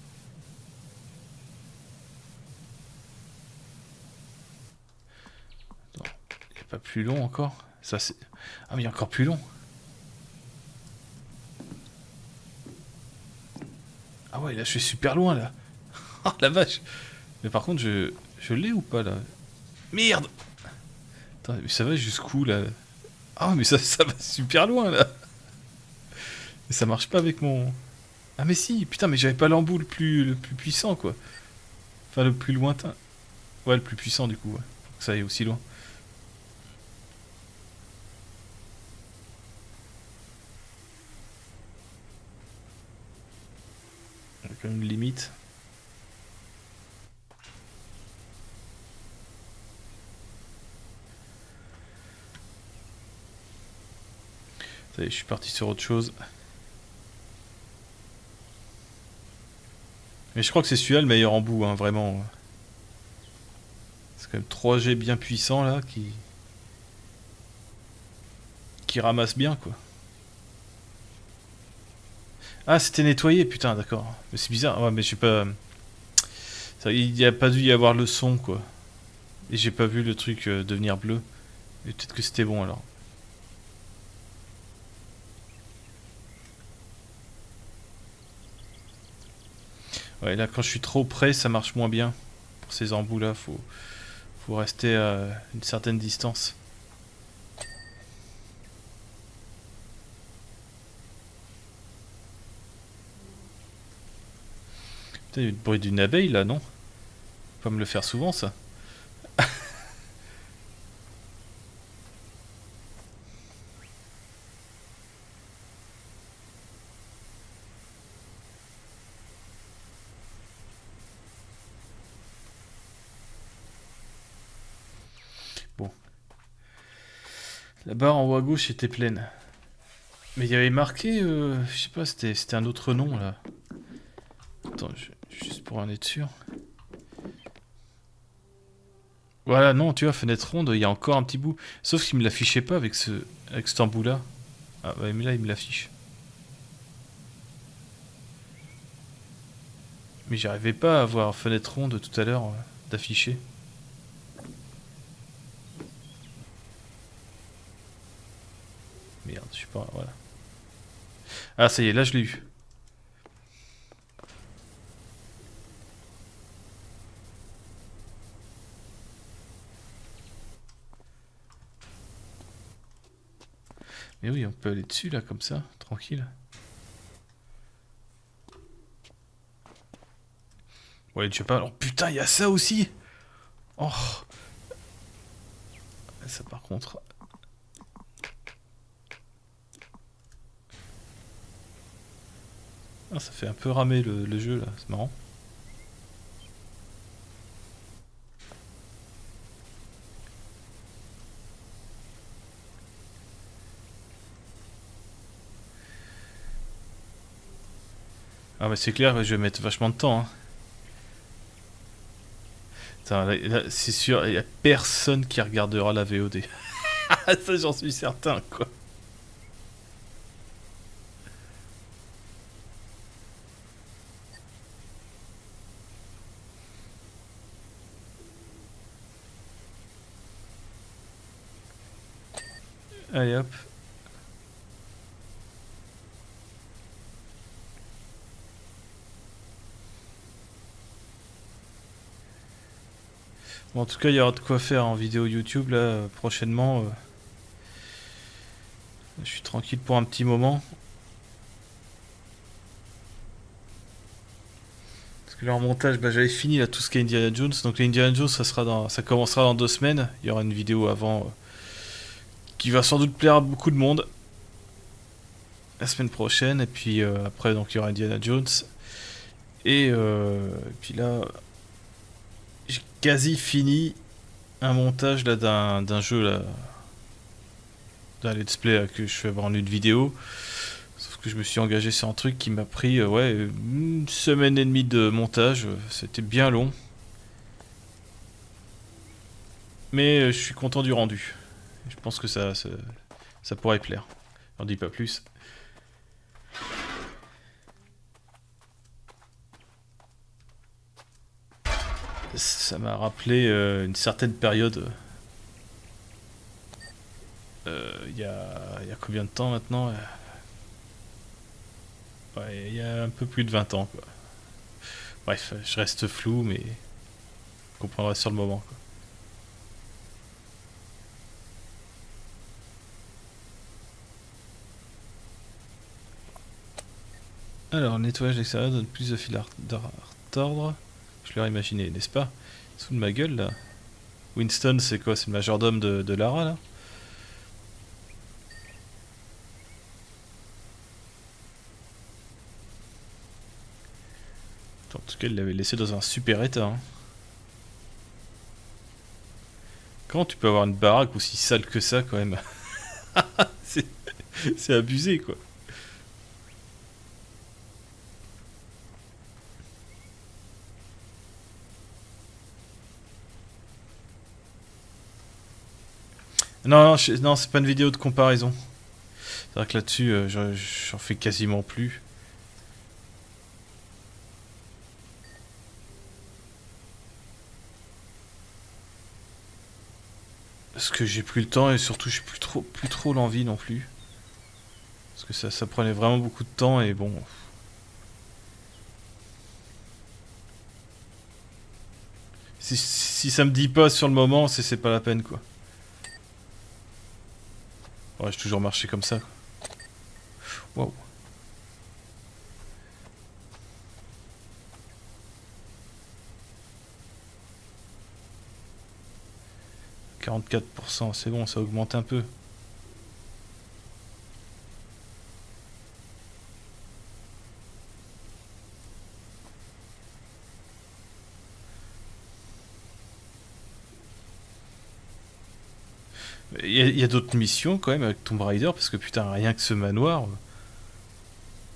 Attends, il n'y a pas plus long encore. Ça c'est... Ah mais il y a encore plus long. Ah ouais, là je suis super loin là. Oh la vache. Mais par contre, je, je l'ai ou pas là? Merde. Attends, mais ça va jusqu'où là? Ah mais ça, ça va super loin là. Et ça marche pas avec mon... Ah mais si, putain, mais j'avais pas l'embout le plus, le plus puissant quoi. Enfin le plus lointain. Ouais, le plus puissant du coup, ouais. Faut que ça aille aussi loin. Il y a quand même une limite. Ça y est, je suis parti sur autre chose. Mais je crois que c'est celui-là le meilleur embout, hein, vraiment. C'est quand même trois G bien puissant là qui... qui ramasse bien quoi. Ah, c'était nettoyé, putain, d'accord. Mais c'est bizarre, ouais, mais j'ai pas... Ça, il n'y a pas dû y avoir le son, quoi. Et j'ai pas vu le truc euh, devenir bleu. Et peut-être que c'était bon, alors. Ouais, là, quand je suis trop près, ça marche moins bien. Pour ces embouts-là, faut... faut rester à une certaine distance. Putain, il y a le bruit d'une abeille, là, non? Faut pas me le faire souvent, ça. Bon. La barre en haut à gauche était pleine. Mais il y avait marqué, euh, je sais pas, c'était un autre nom, là. Attends, je, juste pour en être sûr. Voilà, non, tu vois, fenêtre ronde, il y a encore un petit bout. Sauf qu'il me l'affichait pas avec ce, avec cet embout-là. Ah, ouais, mais là, il me l'affiche. Mais j'arrivais pas à voir fenêtre ronde tout à l'heure euh, d'afficher. Merde, je sais pas, voilà. Ah, ça y est, là, je l'ai eu. Mais oui, on peut aller dessus, là, comme ça, tranquille. Ouais, je sais pas. Alors, putain, il y a ça aussi. Oh. Ça, par contre... Ah, ça fait un peu ramer le, le jeu, là. C'est marrant. Ah, bah, c'est clair, je vais mettre vachement de temps, hein. Putain, là, là, c'est sûr, il y a personne qui regardera la V O D. Ça, j'en suis certain, quoi. Allez, hop. Bon, en tout cas, il y aura de quoi faire en vidéo YouTube, là, euh, prochainement. euh. Je suis tranquille pour un petit moment. Parce que là, en montage, bah, j'avais fini là, tout ce qui est Indiana Jones. Donc, les Indiana Jones, ça, sera dans... ça commencera dans deux semaines. Il y aura une vidéo avant euh, qui va sans doute plaire à beaucoup de monde. La semaine prochaine. Et puis euh, après, donc, il y aura Indiana Jones. Et, euh, et puis là, j'ai quasi fini un montage là d'un d'un jeu là, d'un let's play là, que je fais en une vidéo. Sauf que je me suis engagé sur un truc qui m'a pris euh, ouais une semaine et demie de montage. C'était bien long, mais euh, je suis content du rendu. Je pense que ça ça, ça pourrait plaire. J'en dis pas plus. Ça m'a rappelé euh, une certaine période. euh, Il y, a, il y a combien de temps maintenant? Ouais, il y a un peu plus de vingt ans, quoi. Bref, je reste flou, mais vous comprendrez sur le moment, quoi. Alors, nettoyage d'extérieur donne plus de fil à retordre. Je l'aurais imaginé, n'est-ce pas? Sous de ma gueule, là. Winston, c'est quoi? C'est le majordome de, de Lara, là? En tout cas, il l'avait laissé dans un super état, hein. Comment tu peux avoir une baraque aussi sale que ça, quand même? C'est c'est abusé, quoi. Non, non, je- non, c'est pas une vidéo de comparaison. C'est vrai que là-dessus, euh, j'en j'en fais quasiment plus. Parce que j'ai plus le temps et surtout j'ai plus trop, plus trop l'envie non plus. Parce que ça, ça prenait vraiment beaucoup de temps et bon. Si, si ça me dit pas sur le moment, c'est c'est pas la peine, quoi. Ouais, j'ai toujours marché comme ça. Waouh. quarante-quatre pour cent, c'est bon, ça augmente un peu. Il y a, il y a d'autres missions quand même avec Tomb Raider parce que putain, rien que ce manoir. euh,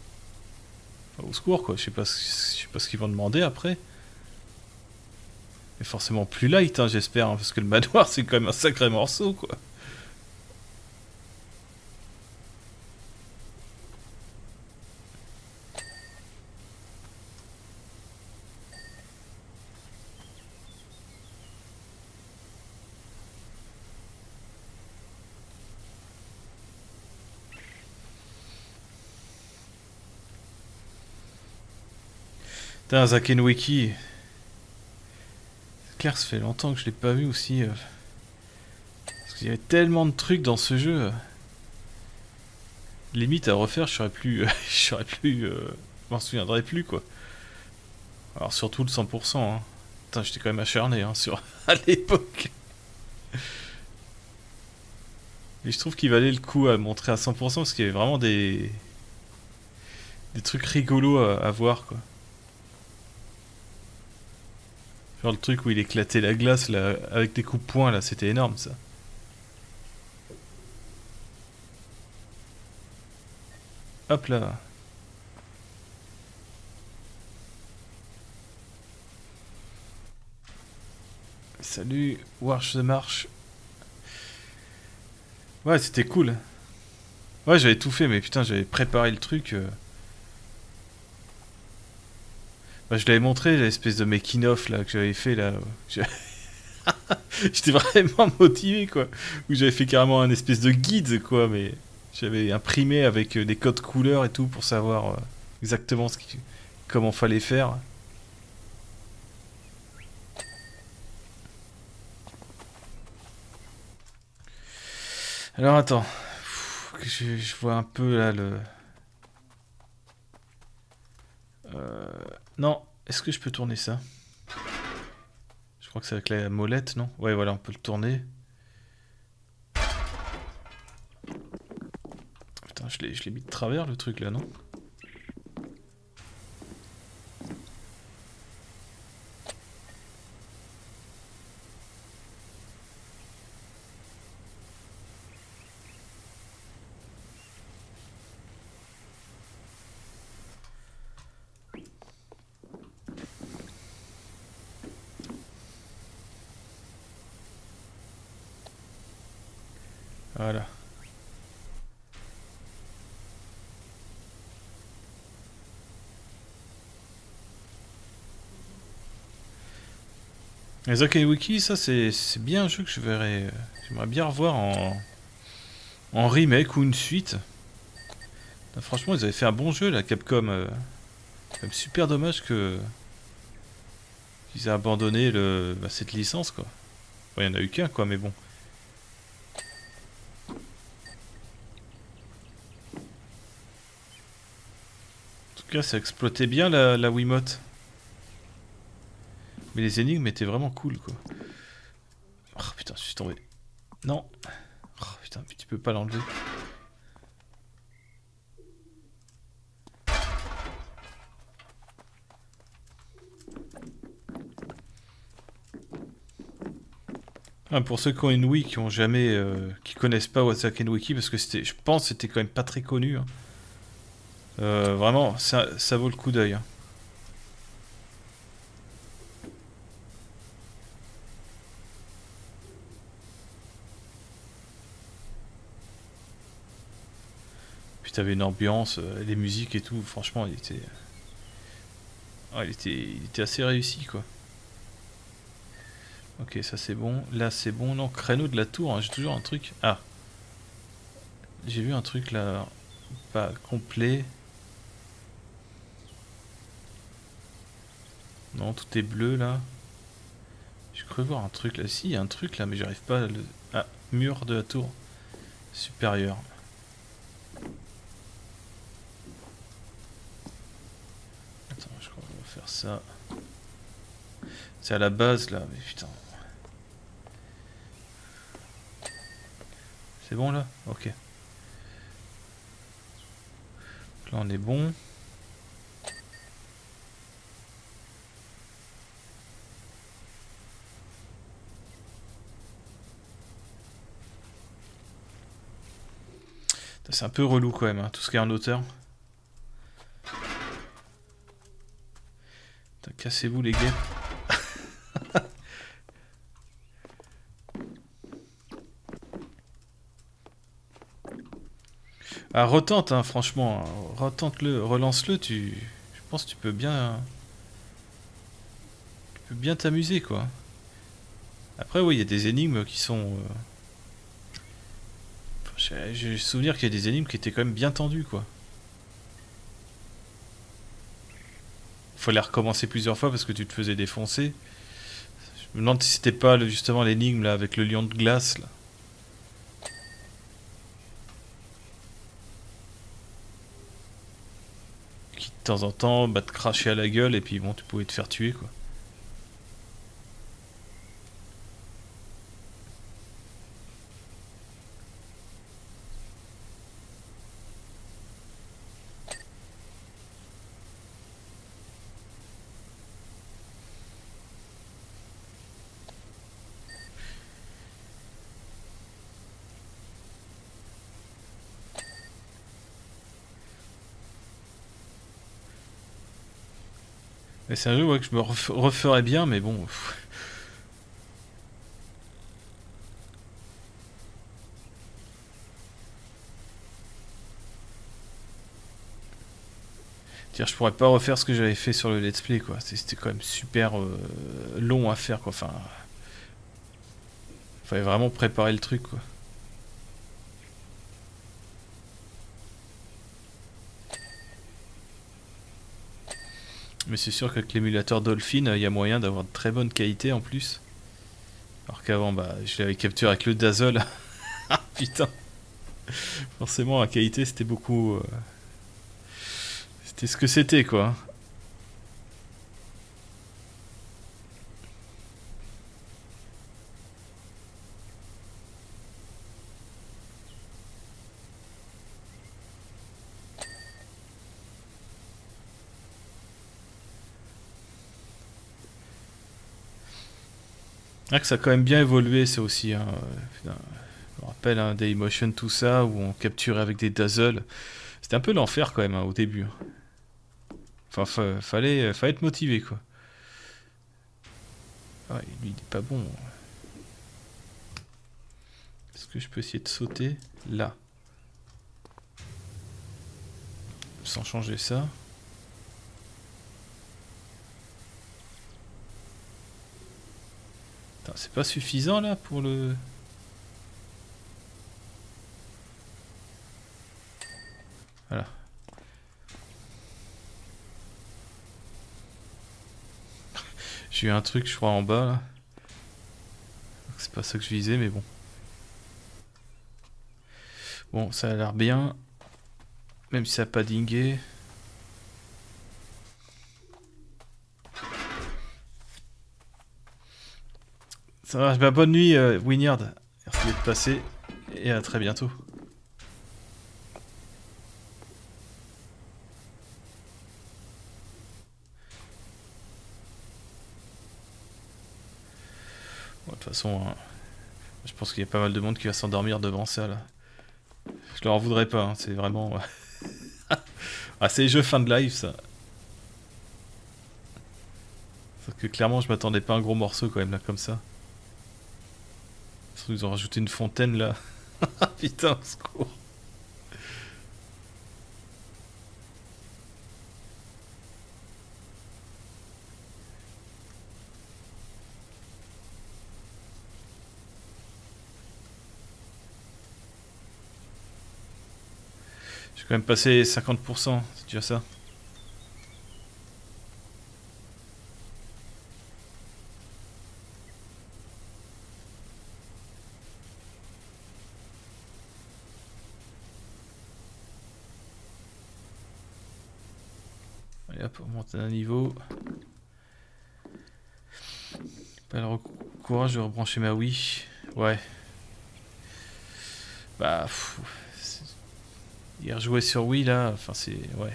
Au secours, quoi. Je sais pas, ce- je sais pas ce qu'ils vont demander après. Mais forcément plus light, hein, j'espère, hein, parce que le manoir c'est quand même un sacré morceau, quoi. Putain, Zakenweki. C'est clair, ça fait longtemps que je l'ai pas vu aussi. Euh... Parce qu'il y avait tellement de trucs dans ce jeu. Limite à refaire, je serais plus. je serais plus. Euh... Je m'en souviendrai plus, quoi. Alors, surtout le cent pour cent. Hein. Putain, j'étais quand même acharné hein, sur... à l'époque. Et je trouve qu'il valait le coup à montrer à cent pour cent parce qu'il y avait vraiment des. Des trucs rigolos à, à voir, quoi. Genre le truc où il éclatait la glace là, avec des coups de poing là, c'était énorme ça. Hop là. Salut, Warch the March. Ouais, c'était cool. Ouais, j'avais tout fait, mais putain, j'avais préparé le truc. Euh... Bah, je l'avais montré, l'espèce de making-of là que j'avais fait là. J'étais vraiment motivé quoi. Où j'avais fait carrément un espèce de guide quoi, mais j'avais imprimé avec des codes couleurs et tout pour savoir euh, exactement ce qui... comment fallait faire. Alors attends, je, je vois un peu là le... Euh... Non, est-ce que je peux tourner ça? Je crois que c'est avec la molette, non? Ouais, voilà, on peut le tourner. Putain, je l'ai mis de travers le truc là, non? Voilà. Les Zakenweki, ça c'est bien un jeu que je verrais. J'aimerais bien revoir en, en remake ou une suite. Là, franchement, ils avaient fait un bon jeu, la Capcom. Euh, c'est même super dommage que qu'ils aient abandonné le, bah, cette licence, quoi. Il y en a eu qu'un, quoi, mais bon. En tout cas, ça exploitait bien la, la Wiimote. Mais les énigmes étaient vraiment cool, quoi. Oh putain, je suis tombé. Non. Oh putain, tu peux pas l'enlever. Ah, pour ceux qui ont une Wii, qui ont jamais, euh, qui connaissent pas Zakenweki, parce que c'était, je pense, c'était quand même pas très connu. Hein. Euh, vraiment, ça, ça vaut le coup d'œil. Hein. Puis t'avais une ambiance, euh, les musiques et tout. Franchement, il était, ah, il était, il était assez réussi, quoi. Ok, ça c'est bon. Là c'est bon. Non, créneau de la tour. Hein. J'ai toujours un truc. Ah. J'ai vu un truc là. Pas complet. Non, tout est bleu là. Je crois voir un truc là. Si, il y a un truc là, mais j'arrive pas à le... Ah, mur de la tour supérieure. Attends, je crois qu'on va faire ça. C'est à la base là, mais putain. C'est bon là? Ok. Donc là on est bon. C'est un peu relou quand même, hein, tout ce qui est en hauteur. Cassez-vous les gars. Ah, retente, hein, franchement. Retente-le, relance-le, tu... Je pense que tu peux bien... Tu peux bien t'amuser, quoi. Après, oui, il y a des énigmes qui sont... euh, J'ai j'ai le souvenir qu'il y a des énigmes qui étaient quand même bien tendues, quoi. Fallait recommencer plusieurs fois parce que tu te faisais défoncer. Je me demande si c'était pas le- justement l'énigme là avec le lion de glace là. Qui de temps en temps bah, te crachait à la gueule et puis bon tu pouvais te faire tuer quoi. Et c'est un jeu ouais, que je me ref- referais bien mais bon. pff. Dire je pourrais pas refaire ce que j'avais fait sur le let's play quoi. C'était quand même super euh, long à faire quoi. Enfin. Fallait vraiment préparer le truc quoi. Mais c'est sûr qu'avec l'émulateur Dolphin, il y a moyen d'avoir de très bonne qualité en plus. Alors qu'avant, bah, je l'avais capturé avec le Dazzle. Ah putain. Forcément, la qualité, c'était beaucoup... euh, C'était ce que c'était, quoi. Ah, que ça a quand même bien évolué, ça aussi. Hein. Putain, je me rappelle, hein, Daymotion, tout ça, où on capturait avec des Dazzle. C'était un peu l'enfer, quand même, hein, au début. Enfin, fa- fallait, fallait être motivé, quoi. Ah, lui, il est pas bon. Est-ce que je peux essayer de sauter là? Sans changer ça. Putain, c'est pas suffisant, là, pour le... Voilà. J'ai eu un truc, je crois, en bas, là. C'est pas ça que je visais, mais bon. Bon, ça a l'air bien. Même si ça n'a pas dingué. Ça marche. Bah, bonne nuit, euh, Winyard. Merci d'être passé. Et à très bientôt. Bon, de toute façon, hein, je pense qu'il y a pas mal de monde qui va s'endormir devant ça, là. Je leur en voudrais pas, hein, c'est vraiment... ah, c'est les jeux fin de live, ça. Sauf que clairement, je m'attendais pas à un gros morceau, quand même, là, comme ça. Ils ont rajouté une fontaine, là. Putain, au secours. J'ai quand même passé cinquante pour cent, c'est déjà ça. Allez hop, on monte d'un niveau. Pas le courage de rebrancher ma Wii. Ouais. Bah... Pff, y rejouer sur Wii, là, enfin c'est... Ouais.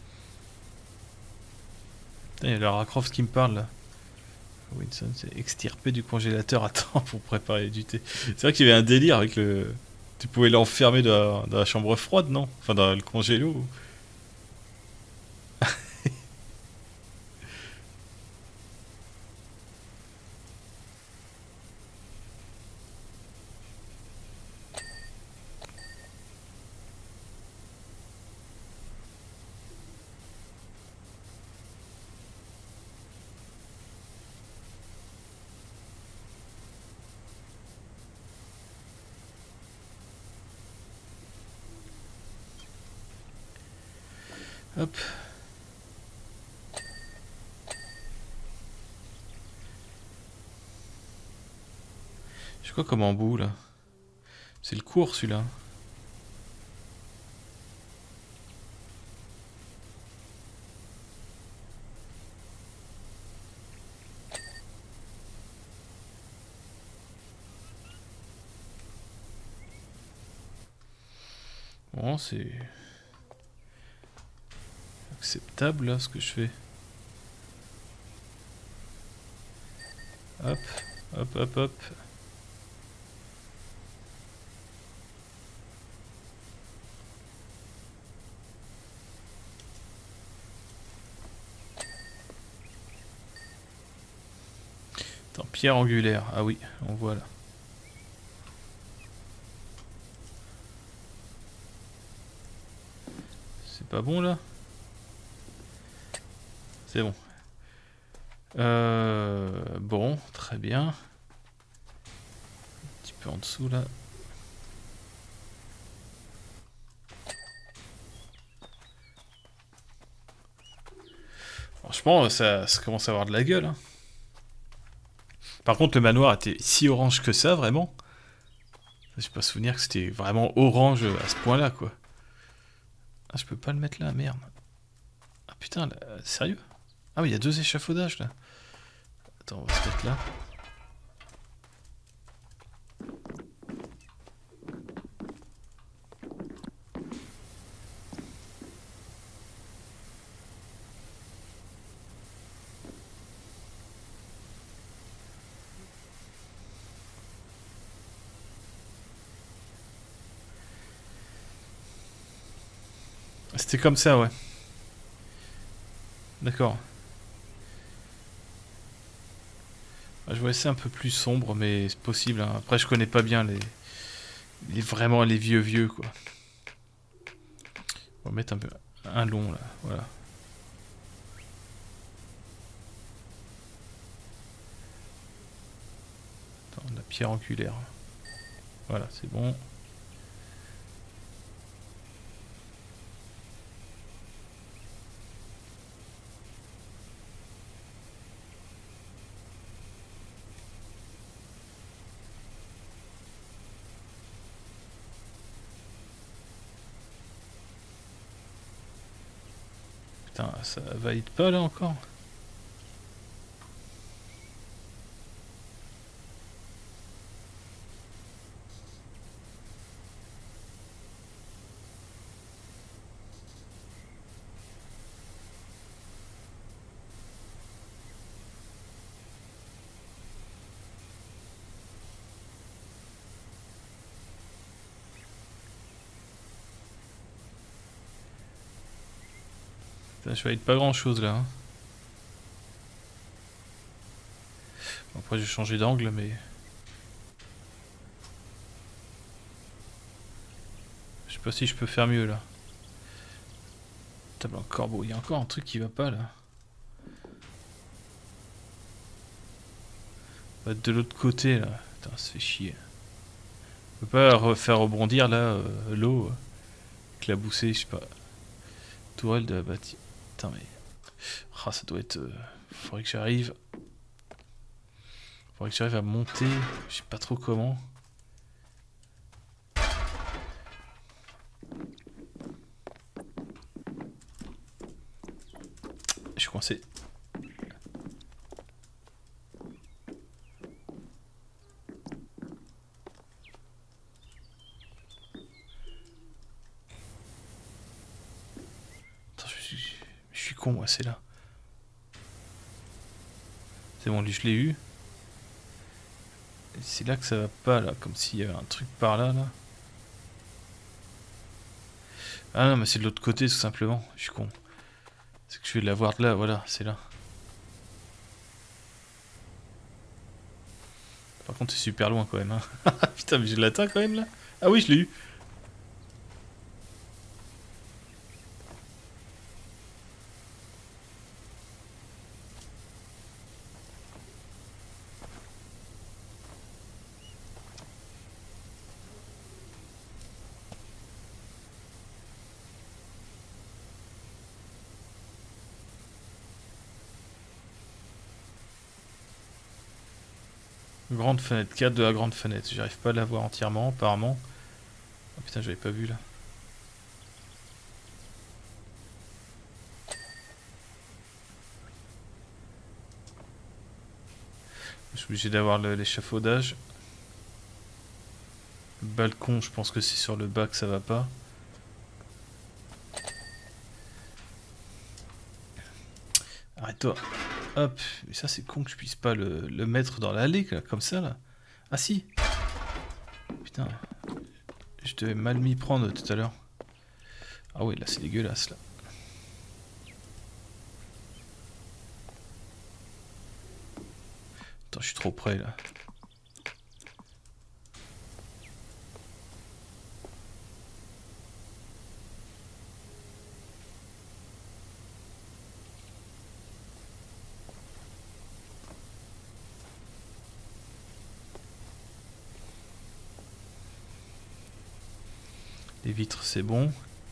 Putain, y a Lara Croft qui me parle, là. Winston s'est extirpé du congélateur à temps pour préparer du thé. C'est vrai qu'il y avait un délire avec le... Tu pouvais l'enfermer dans, la- dans la chambre froide, non? Enfin, dans le congélo. Hop. Je quoi comme embout là? C'est le cours celui-là. Bon, c'est acceptable là ce que je fais. Hop, hop, hop, hop. Attends, pierre angulaire. Ah oui, on voit là. C'est pas bon là? C'est bon. Euh, bon, très bien. Un petit peu en dessous là. Franchement, ça, ça commence à avoir de la gueule. Hein. Par contre, le manoir était si orange que ça, vraiment. J'ai pas souvenir que c'était vraiment orange à ce point-là, quoi. Ah, je peux pas le mettre là, merde. Ah putain, là, sérieux? Ah oui, il y a deux échafaudages là. Attends, on va se mettre là. C'était comme ça, ouais. D'accord. Je vois c'est un peu plus sombre, mais c'est possible. Hein. Après, je connais pas bien les... les vraiment les vieux vieux, quoi. On va mettre un peu un long là, voilà. Attends, la pierre angulaire. Voilà, c'est bon. Putain, ça valide pas là encore. Putain, je valide pas grand chose là. Hein. Après, j'ai changé d'angle, mais. Je sais pas si je peux faire mieux là. Table en corbeau, il y a encore un truc qui va pas là. On va être de l'autre côté là. Putain, ça fait chier. On peut pas refaire rebondir là euh, l'eau. Euh, éclabousser, je sais pas. Tourelle de la bâtie. Putain, mais. Ah, ça doit être. Euh... Faudrait que j'arrive. Faudrait que j'arrive à monter. Je sais pas trop comment. Je suis coincé. Attends, je suis, je suis con, moi, c'est là. C'est bon, lui, je l'ai eu. C'est là que ça va pas, là, comme s'il y avait un truc par là, là. Ah non, mais c'est de l'autre côté, tout simplement. Je suis con. C'est que je vais l'avoir de là, voilà, c'est là. Par contre, c'est super loin quand même. Hein. Putain, mais je l'atteins quand même là. Ah oui, je l'ai eu. Grande fenêtre, cadre de la grande fenêtre. J'arrive pas à la voir entièrement, apparemment. Oh putain, j'avais pas vu là. Je suis obligé d'avoir l'échafaudage. Le balcon, je pense que c'est sur le bas que ça va pas. Arrête-toi. Hop. Mais ça, c'est con que je puisse pas le, le mettre dans l'allée, comme ça, là. Ah si. Putain. Je devais mal m'y prendre tout à l'heure. Ah oui, là, c'est dégueulasse, là. Attends, je suis trop près, là. Les vitres, c'est bon.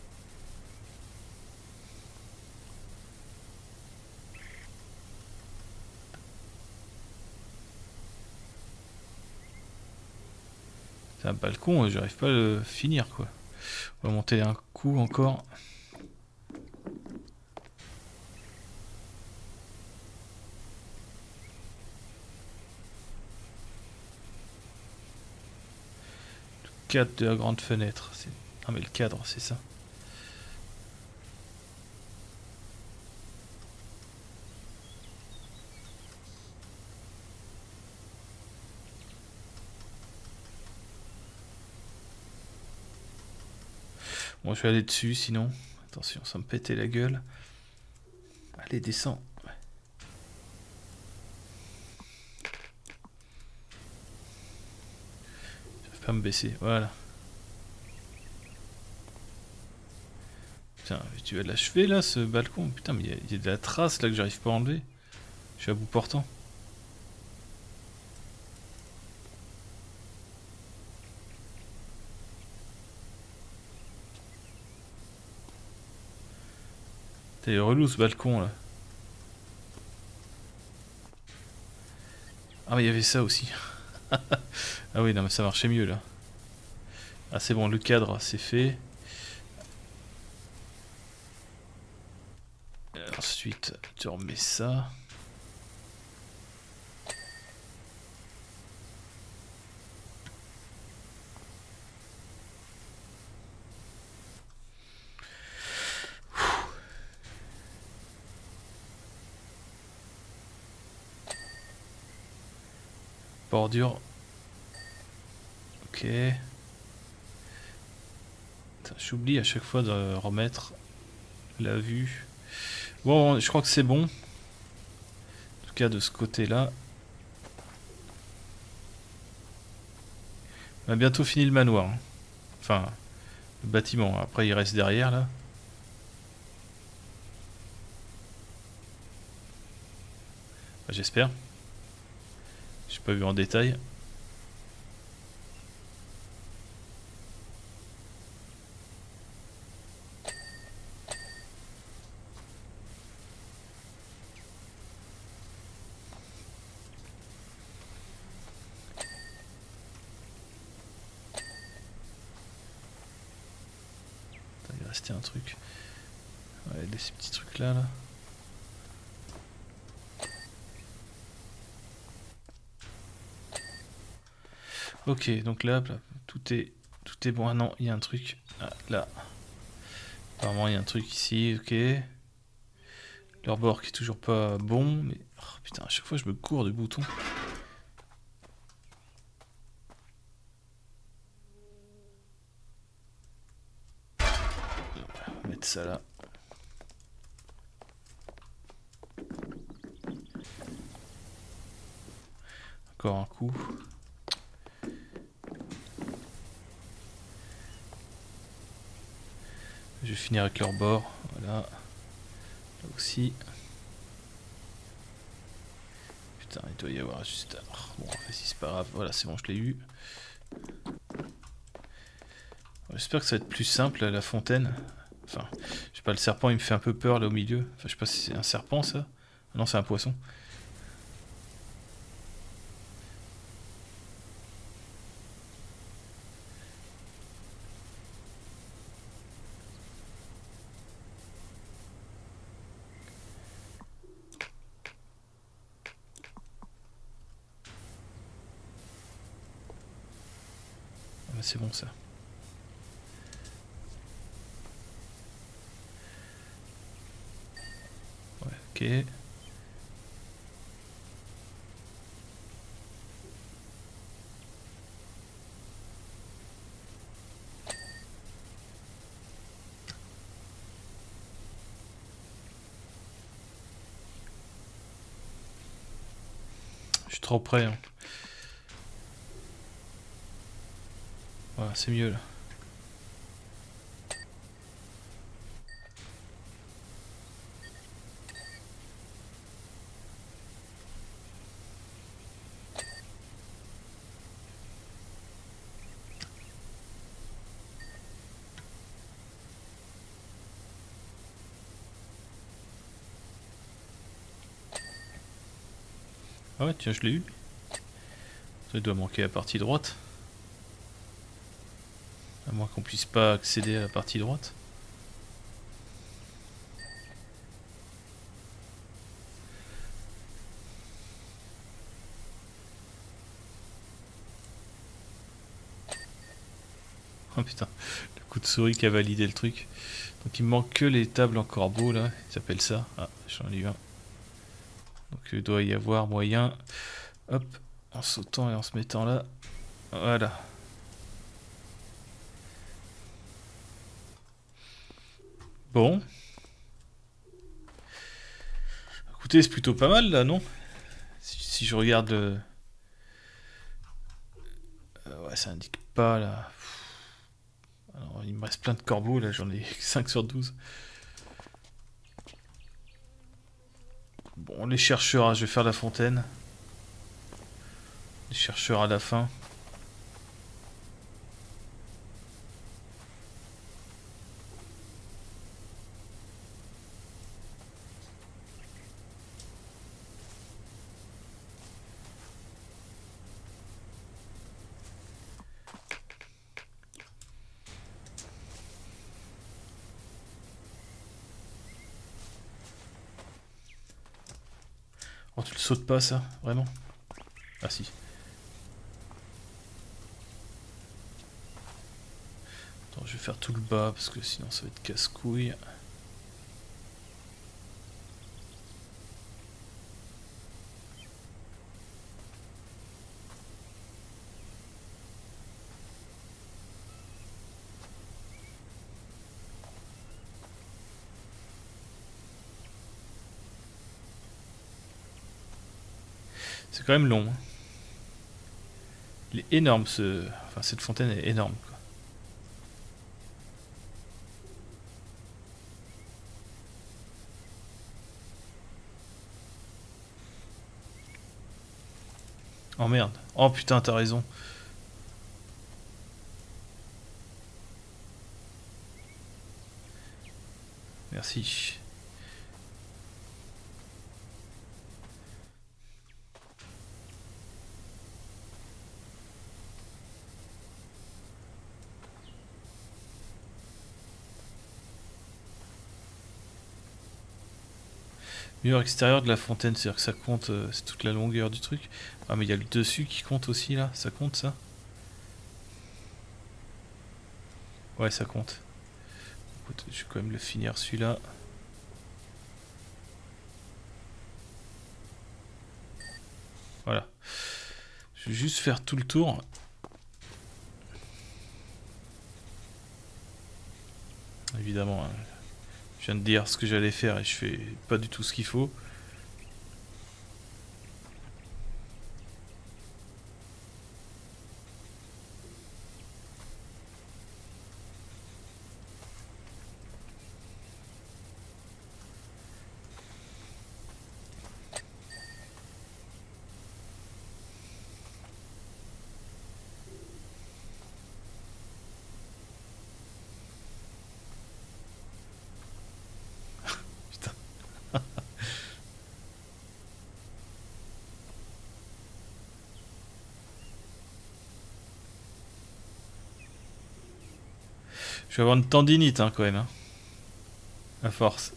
C'est un balcon, j'arrive pas à le finir, quoi. On va monter un coup encore. Le cadre de la grande fenêtre. Ah mais le cadre, c'est ça. Bon, je vais aller dessus, sinon. Attention, ça me pétait la gueule. Allez, descends. J'arrive pas à me baisser, voilà. Putain, tu vas l'achever là, ce balcon? Putain, mais il y, y a de la trace là que j'arrive pas à enlever. Je suis à bout portant. T'es relou ce balcon là. Ah mais il y avait ça aussi. Ah oui, non mais ça marchait mieux là. Ah c'est bon, le cadre c'est fait. Et ensuite, tu remets ça. Bordure. Ok. J'oublie à chaque fois de remettre la vue. Bon, je crois que c'est bon. En tout cas, de ce côté-là. On a bientôt fini le manoir. Hein. Enfin, le bâtiment. Après, il reste derrière, là. J'espère. J'ai pas vu en détail. Il restait un truc. Ouais, ces petits trucs là, là. Ok, donc là, là, tout est tout est bon. Ah non, il y a un truc. Ah, là. Apparemment, il y a un truc ici, ok. Leur bord qui est toujours pas bon, mais... Oh, putain, à chaque fois, je me cours de boutons. On va mettre ça là. Encore un coup. Je vais finir avec leur bord. Voilà. Là aussi. Putain, il doit y avoir juste... Bon, si c'est pas grave. Voilà, c'est bon, je l'ai eu. J'espère que ça va être plus simple, la fontaine. Enfin, je sais pas, le serpent, il me fait un peu peur, là, au milieu. Enfin, je sais pas si c'est un serpent, ça. Ah non, c'est un poisson. c'est bon ça. Ouais, ok. Je suis trop près. Hein. Voilà, c'est mieux là. Ah ouais, tiens, je l'ai eu. Ça doit manquer la partie droite. À moins qu'on puisse pas accéder à la partie droite. Oh putain, le coup de souris qui a validé le truc. Donc il me manque que les tables en corbeau là, ils s'appellent ça. Ah, j'en ai eu un. Donc il doit y avoir moyen. Hop, en sautant et en se mettant là. Voilà. Bon. Écoutez, c'est plutôt pas mal là, non? si, si je regarde le... Euh, ouais, ça indique pas là. Alors, il me reste plein de corbeaux là, j'en ai cinq sur douze. Bon, les chercheurs, hein, je vais faire la fontaine. Les chercheurs à la fin. Oh, tu le sautes pas ça, vraiment? Ah si. Attends, je vais faire tout le bas parce que sinon ça va être casse-couille. C'est quand même long. Hein. Il est énorme ce... Enfin, cette fontaine est énorme. Quoi. Oh merde. Oh putain, t'as raison. Merci. Mur extérieur de la fontaine, c'est-à-dire que ça compte, euh, c'est toute la longueur du truc. Ah mais il y a le dessus qui compte aussi là, ça compte ça? Ouais, ça compte. Écoute, je vais quand même le finir celui-là. Voilà. Je vais juste faire tout le tour. Évidemment, hein, je viens de dire ce que j'allais faire et je fais pas du tout ce qu'il faut. Putain. Je vais avoir une tendinite hein, quand même. Hein. À force.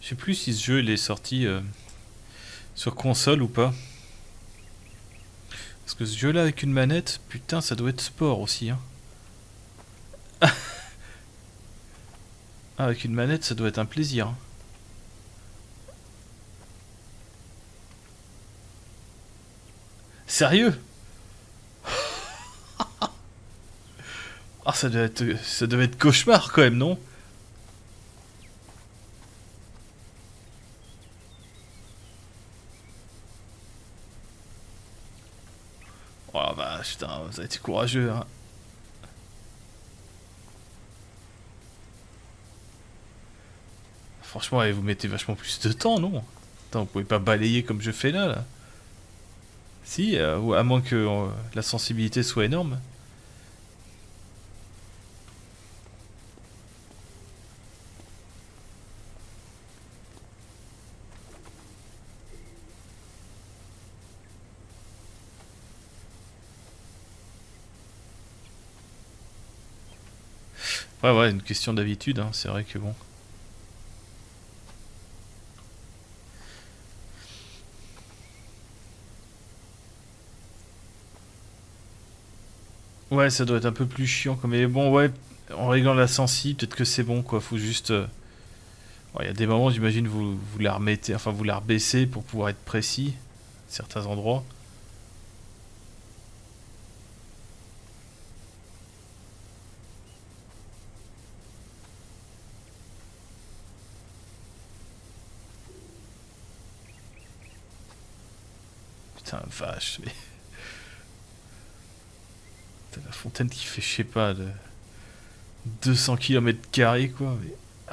Je sais plus si ce jeu il est sorti euh, sur console ou pas. Parce que ce jeu là avec une manette, putain ça doit être sport aussi hein. Ah, avec une manette ça doit être un plaisir. Hein. Sérieux? Ah ça devait être ça devait être cauchemar quand même non? Oh bah putain vous avez été courageux hein. Franchement vous mettez vachement plus de temps non? Attends vous pouvez pas balayer comme je fais là là. Si, euh, ou à moins que euh, la sensibilité soit énorme. Ouais, ouais, une question d'habitude, hein, c'est vrai que bon. Ouais, ça doit être un peu plus chiant, quoi. Mais bon, ouais, en réglant la sensi, peut-être que c'est bon, quoi. Faut juste. euh, ouais, il y a des moments, j'imagine, vous, vous la remettez, enfin, vous la rebaissez pour pouvoir être précis, à certains endroits. Putain, vache, mais. T'as la fontaine qui fait, je sais pas, de deux cents kilomètres carrés, quoi. Mais...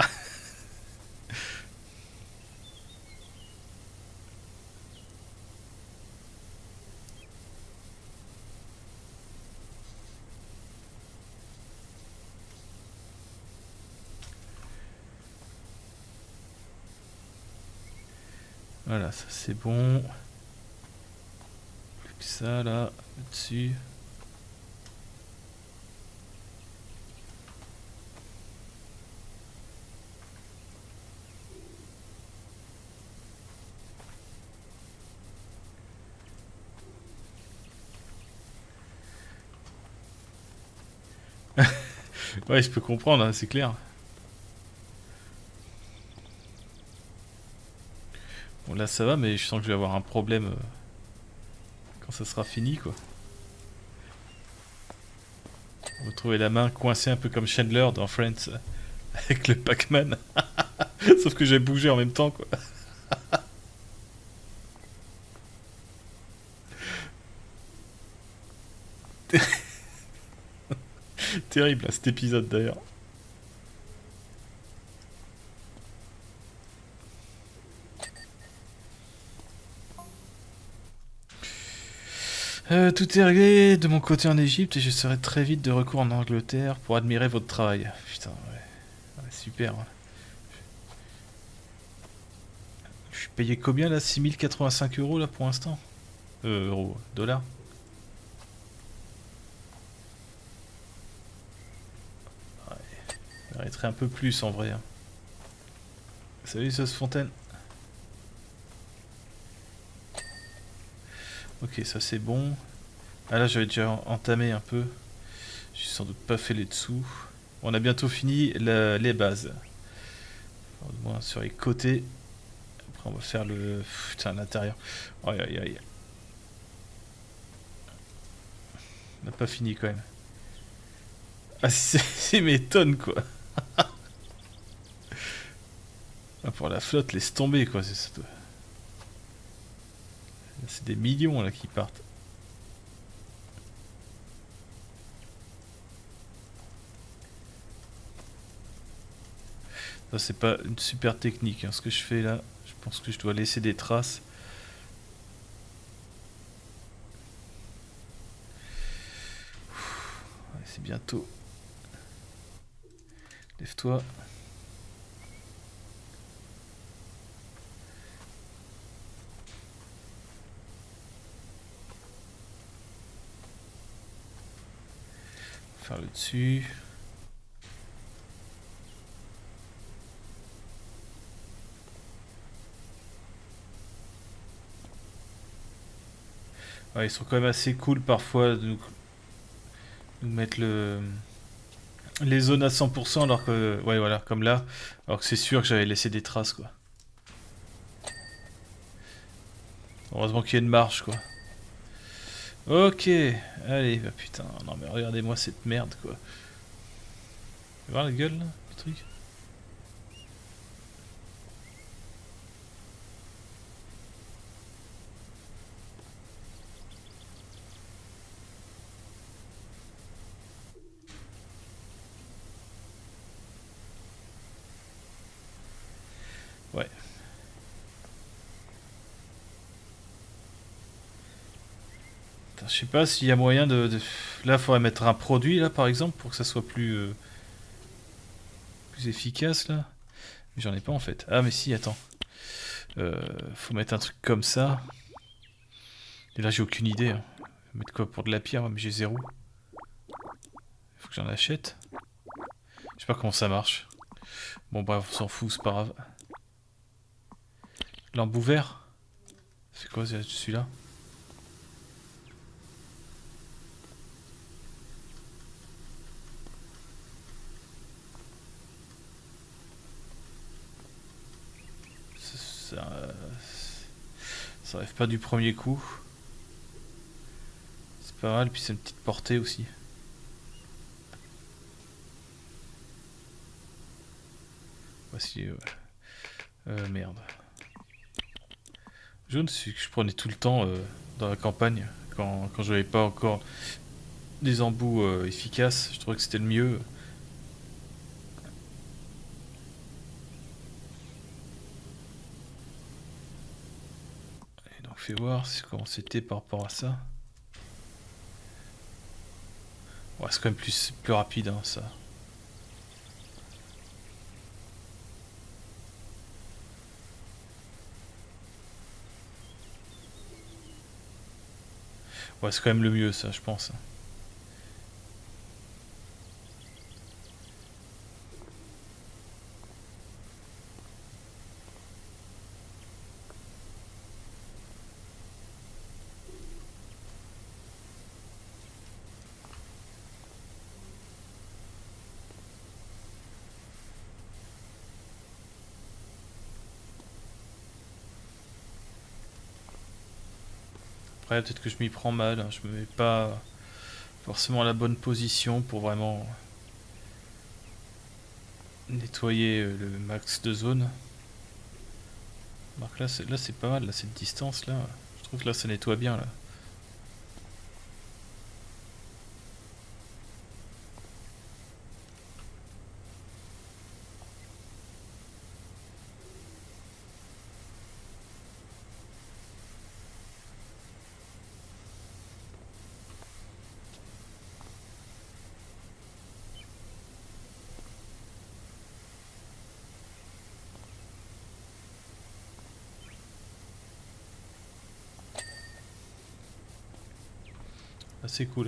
Voilà, ça c'est bon. Plus que ça, là, dessus. Ouais, je peux comprendre, hein, c'est clair. Bon, là ça va, mais je sens que je vais avoir un problème euh, quand ça sera fini, quoi. On va trouver la main coincée un peu comme Chandler dans Friends euh, avec le Pac-Man. Sauf que j'ai bougé en même temps, quoi. Terrible, hein, cet épisode d'ailleurs. Euh, tout est réglé de mon côté en Égypte et je serai très vite de retour en Angleterre pour admirer votre travail. Putain, ouais, ouais, super. Ouais. Je suis payé combien là? six mille quatre-vingt-cinq euros là pour l'instant? Euh, euros, dollars? Ouais, ça mériterait un peu plus en vrai. Hein. Salut Sauce Fontaine. Ok, ça c'est bon. Ah là j'avais déjà entamé un peu. J'ai sans doute pas fait les dessous. On a bientôt fini la- les bases. Au moins sur les côtés. Après on va faire le... Putain, l'intérieur. Aïe aïe aïe. On n'a pas fini quand même. Ah c'est m'étonne quoi. Ah, pour la flotte, laisse tomber quoi. C'est c'est des millions là qui partent. Ça c'est pas une super technique hein, ce que je fais là. Je pense que je dois laisser des traces. Ouais, c'est bientôt. Lève-toi. Faire le dessus. Ouais, ils sont quand même assez cool parfois de nous, nous mettre le... les zones à cent pour cent alors que... Ouais, voilà, comme là. Alors que c'est sûr que j'avais laissé des traces, quoi. Heureusement qu'il y a une marche, quoi. Ok, allez, bah putain, non mais regardez-moi cette merde, quoi. Tu vois la gueule, là, le truc? Ouais. Je sais pas s'il y a moyen de, de... Là, il faudrait mettre un produit, là, par exemple, pour que ça soit plus... Euh, plus efficace, là. Mais j'en ai pas, en fait. Ah, mais si, attends. Euh, faut mettre un truc comme ça. Et là, j'ai aucune idée. Hein. Mettre quoi pour de la pierre? Mais j'ai zéro. Faut que j'en achète. Je sais pas comment ça marche. Bon, bref, on s'en fout, c'est pas grave. L'embout vert? C'est quoi, celui-là? Ça, ça arrive pas du premier coup. C'est pas mal, puis c'est une petite portée aussi. Voici... Euh, euh, merde. Jaune, c'est que je prenais tout le temps euh, dans la campagne, quand, quand je n'avais pas encore des embouts euh, efficaces, je trouvais que c'était le mieux. Et donc fais voir comment c'était par rapport à ça. Ouais, c'est quand même plus, plus rapide, hein, ça. Ouais, c'est quand même le mieux, ça, je pense. Après, peut-être que je m'y prends mal, hein, je me mets pas forcément à la bonne position pour vraiment nettoyer euh, le max de zone. Donc là, c'est là, c'est pas mal, là, cette distance là. Je trouve que là, ça nettoie bien là. Là, c'est cool.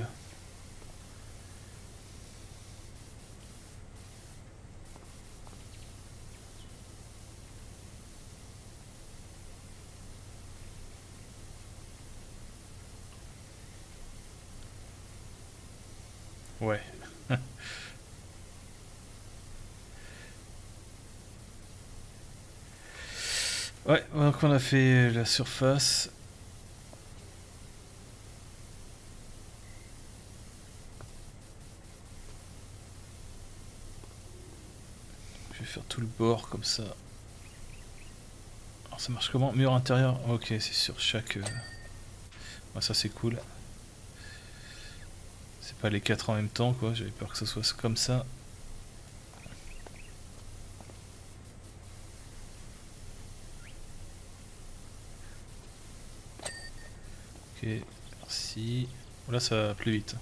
Ouais. Ouais, donc on a fait la surface. Je vais faire tout le bord comme ça. Alors ça marche comment? Mur intérieur? Ok, c'est sur chaque... Euh... Ouais, ça c'est cool. C'est pas les quatre en même temps quoi, j'avais peur que ce soit comme ça. Ok, merci. Là ça va plus vite.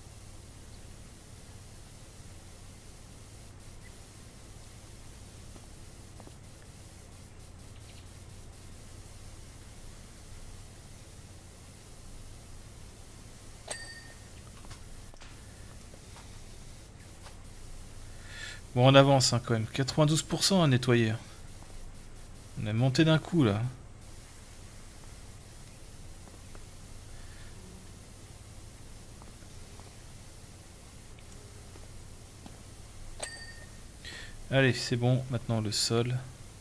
Bon, on avance hein, quand même. quatre-vingt-douze pour cent à nettoyer. On est monté d'un coup là. Allez, c'est bon, maintenant le sol.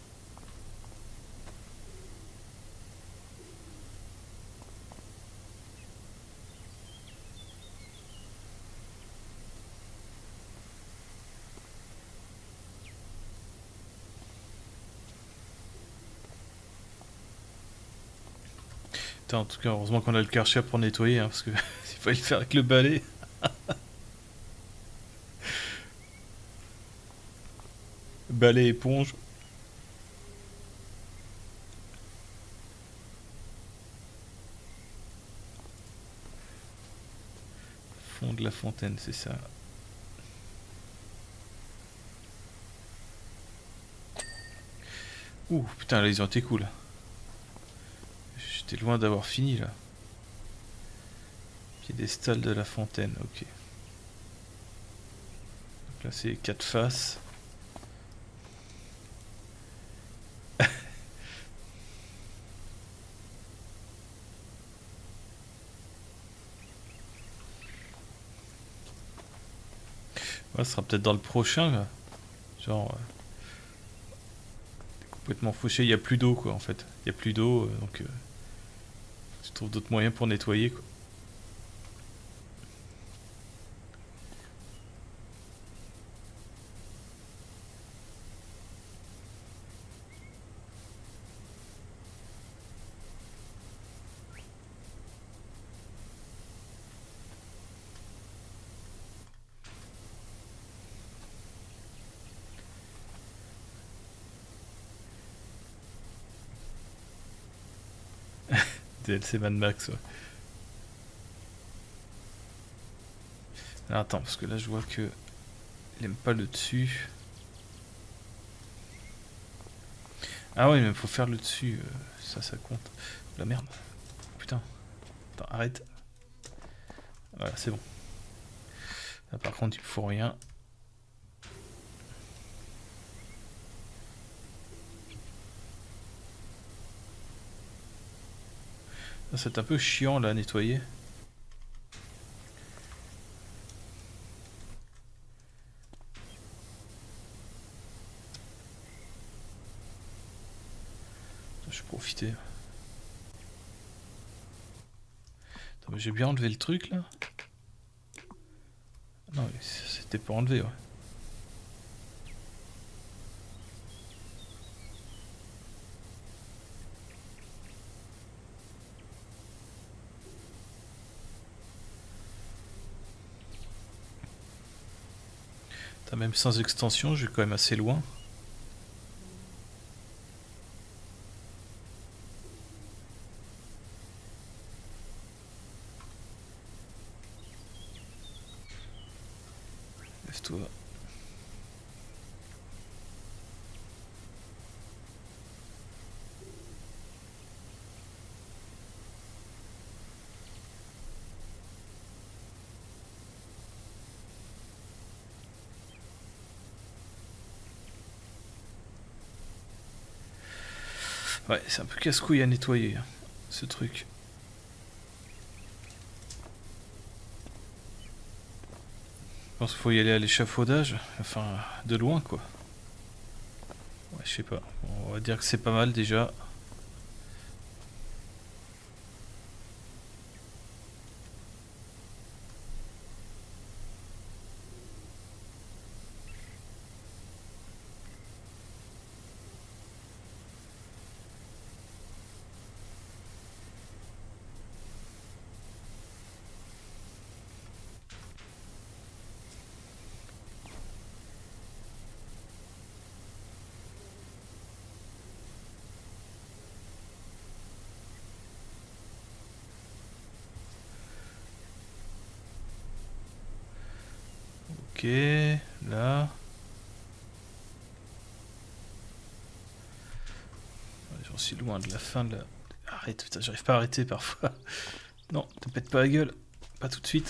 Putain, en tout cas, heureusement qu'on a le Karcher pour nettoyer, hein, parce que s'il fallait le faire avec le balai. Balai éponge. Fond de la fontaine, c'est ça. Ouh, putain, là, ils ont été cool. J'étais loin d'avoir fini, là. Piédestal de la fontaine, ok. Donc là, c'est quatre faces. Ouais, ce sera peut-être dans le prochain, là. Genre... euh, complètement fauché, il n'y a plus d'eau, quoi, en fait. Il n'y a plus d'eau, euh, donc... Euh, tu trouves d'autres moyens pour nettoyer, quoi. D L C Mad Max, ouais. Alors, attends, parce que là, je vois que... Il aime pas le dessus. Ah ouais, mais faut faire le dessus. euh, ça, ça compte. La merde. Putain. Attends, arrête. Voilà, c'est bon. Là, par contre, il me faut rien. C'est un peu chiant, là, à nettoyer. Je vais profiter. Attends, mais j'ai bien enlevé le truc, là. Non, mais c'était pas enlevé, ouais. T'as même sans extension, je vais quand même assez loin. Lève-toi. Ouais, c'est un peu casse-couille à nettoyer, hein, ce truc. Je pense qu'il faut y aller à l'échafaudage, enfin, de loin, quoi. Ouais, je sais pas. On va dire que c'est pas mal, déjà. Ok, là. J'en suis loin de la fin de la... Arrête, putain, j'arrive pas à arrêter parfois. Non, te pète pas la gueule. Pas tout de suite.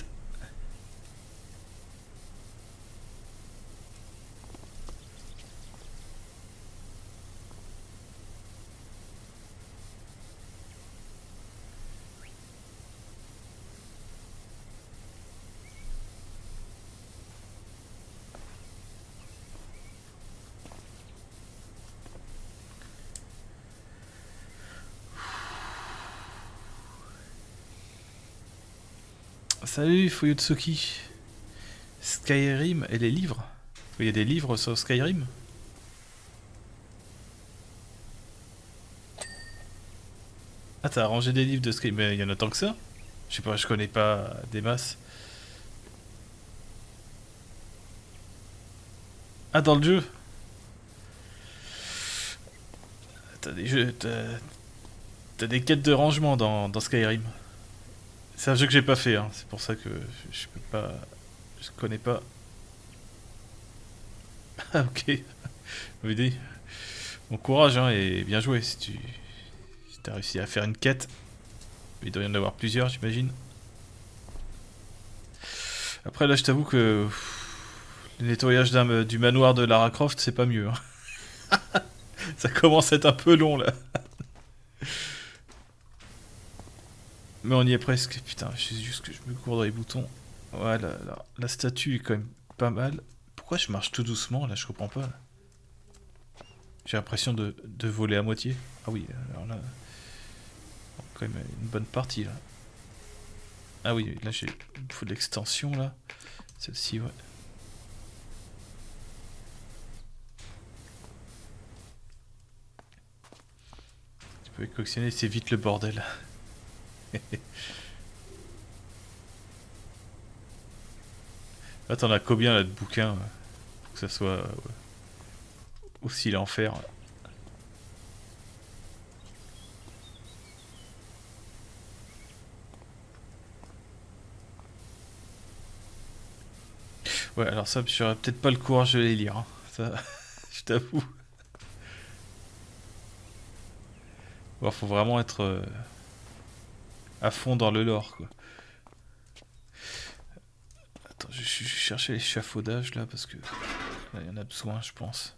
Salut Fuyutsuki. Skyrim et les livres. Il y a des livres sur Skyrim. Ah, t'as rangé des livres de Skyrim. Mais il y en a tant que ça. Je sais pas, je connais pas des masses. Ah, dans le jeu. T'as des jeux. T'as des quêtes de rangement dans, dans Skyrim. C'est un jeu que j'ai pas fait, hein. C'est pour ça que je, je peux pas. Je connais pas. Ah, ok. Vous voyez, bon courage, hein, et bien joué si tu si t'as réussi à faire une quête. Il doit y en avoir plusieurs, j'imagine. Après, là, je t'avoue que pff, le nettoyage du manoir de Lara Croft, c'est pas mieux. Hein. Ça commence à être un peu long, là. Mais on y est presque. Putain, je sais juste que je me cours dans les boutons. Voilà, la, la statue est quand même pas mal. Pourquoi je marche tout doucement, là? Je comprends pas. J'ai l'impression de, de voler à moitié. Ah oui, alors là... quand même une bonne partie, là. Ah oui, là, j'ai... il me faut de l'extension, là. Celle-ci, ouais. Tu peux collectionner, c'est vite le bordel. Là, t'en as combien, là, de bouquins, pour que ça soit... ouais, aussi l'enfer. Ouais, alors ça, j'aurais peut-être pas le courage de les lire. Hein. Ça, je t'avoue. Bon, faut vraiment être euh, à fond dans le lore, quoi. Attends, je vais chercher l'échafaudage, là, parce que... là, il y en a besoin, je pense.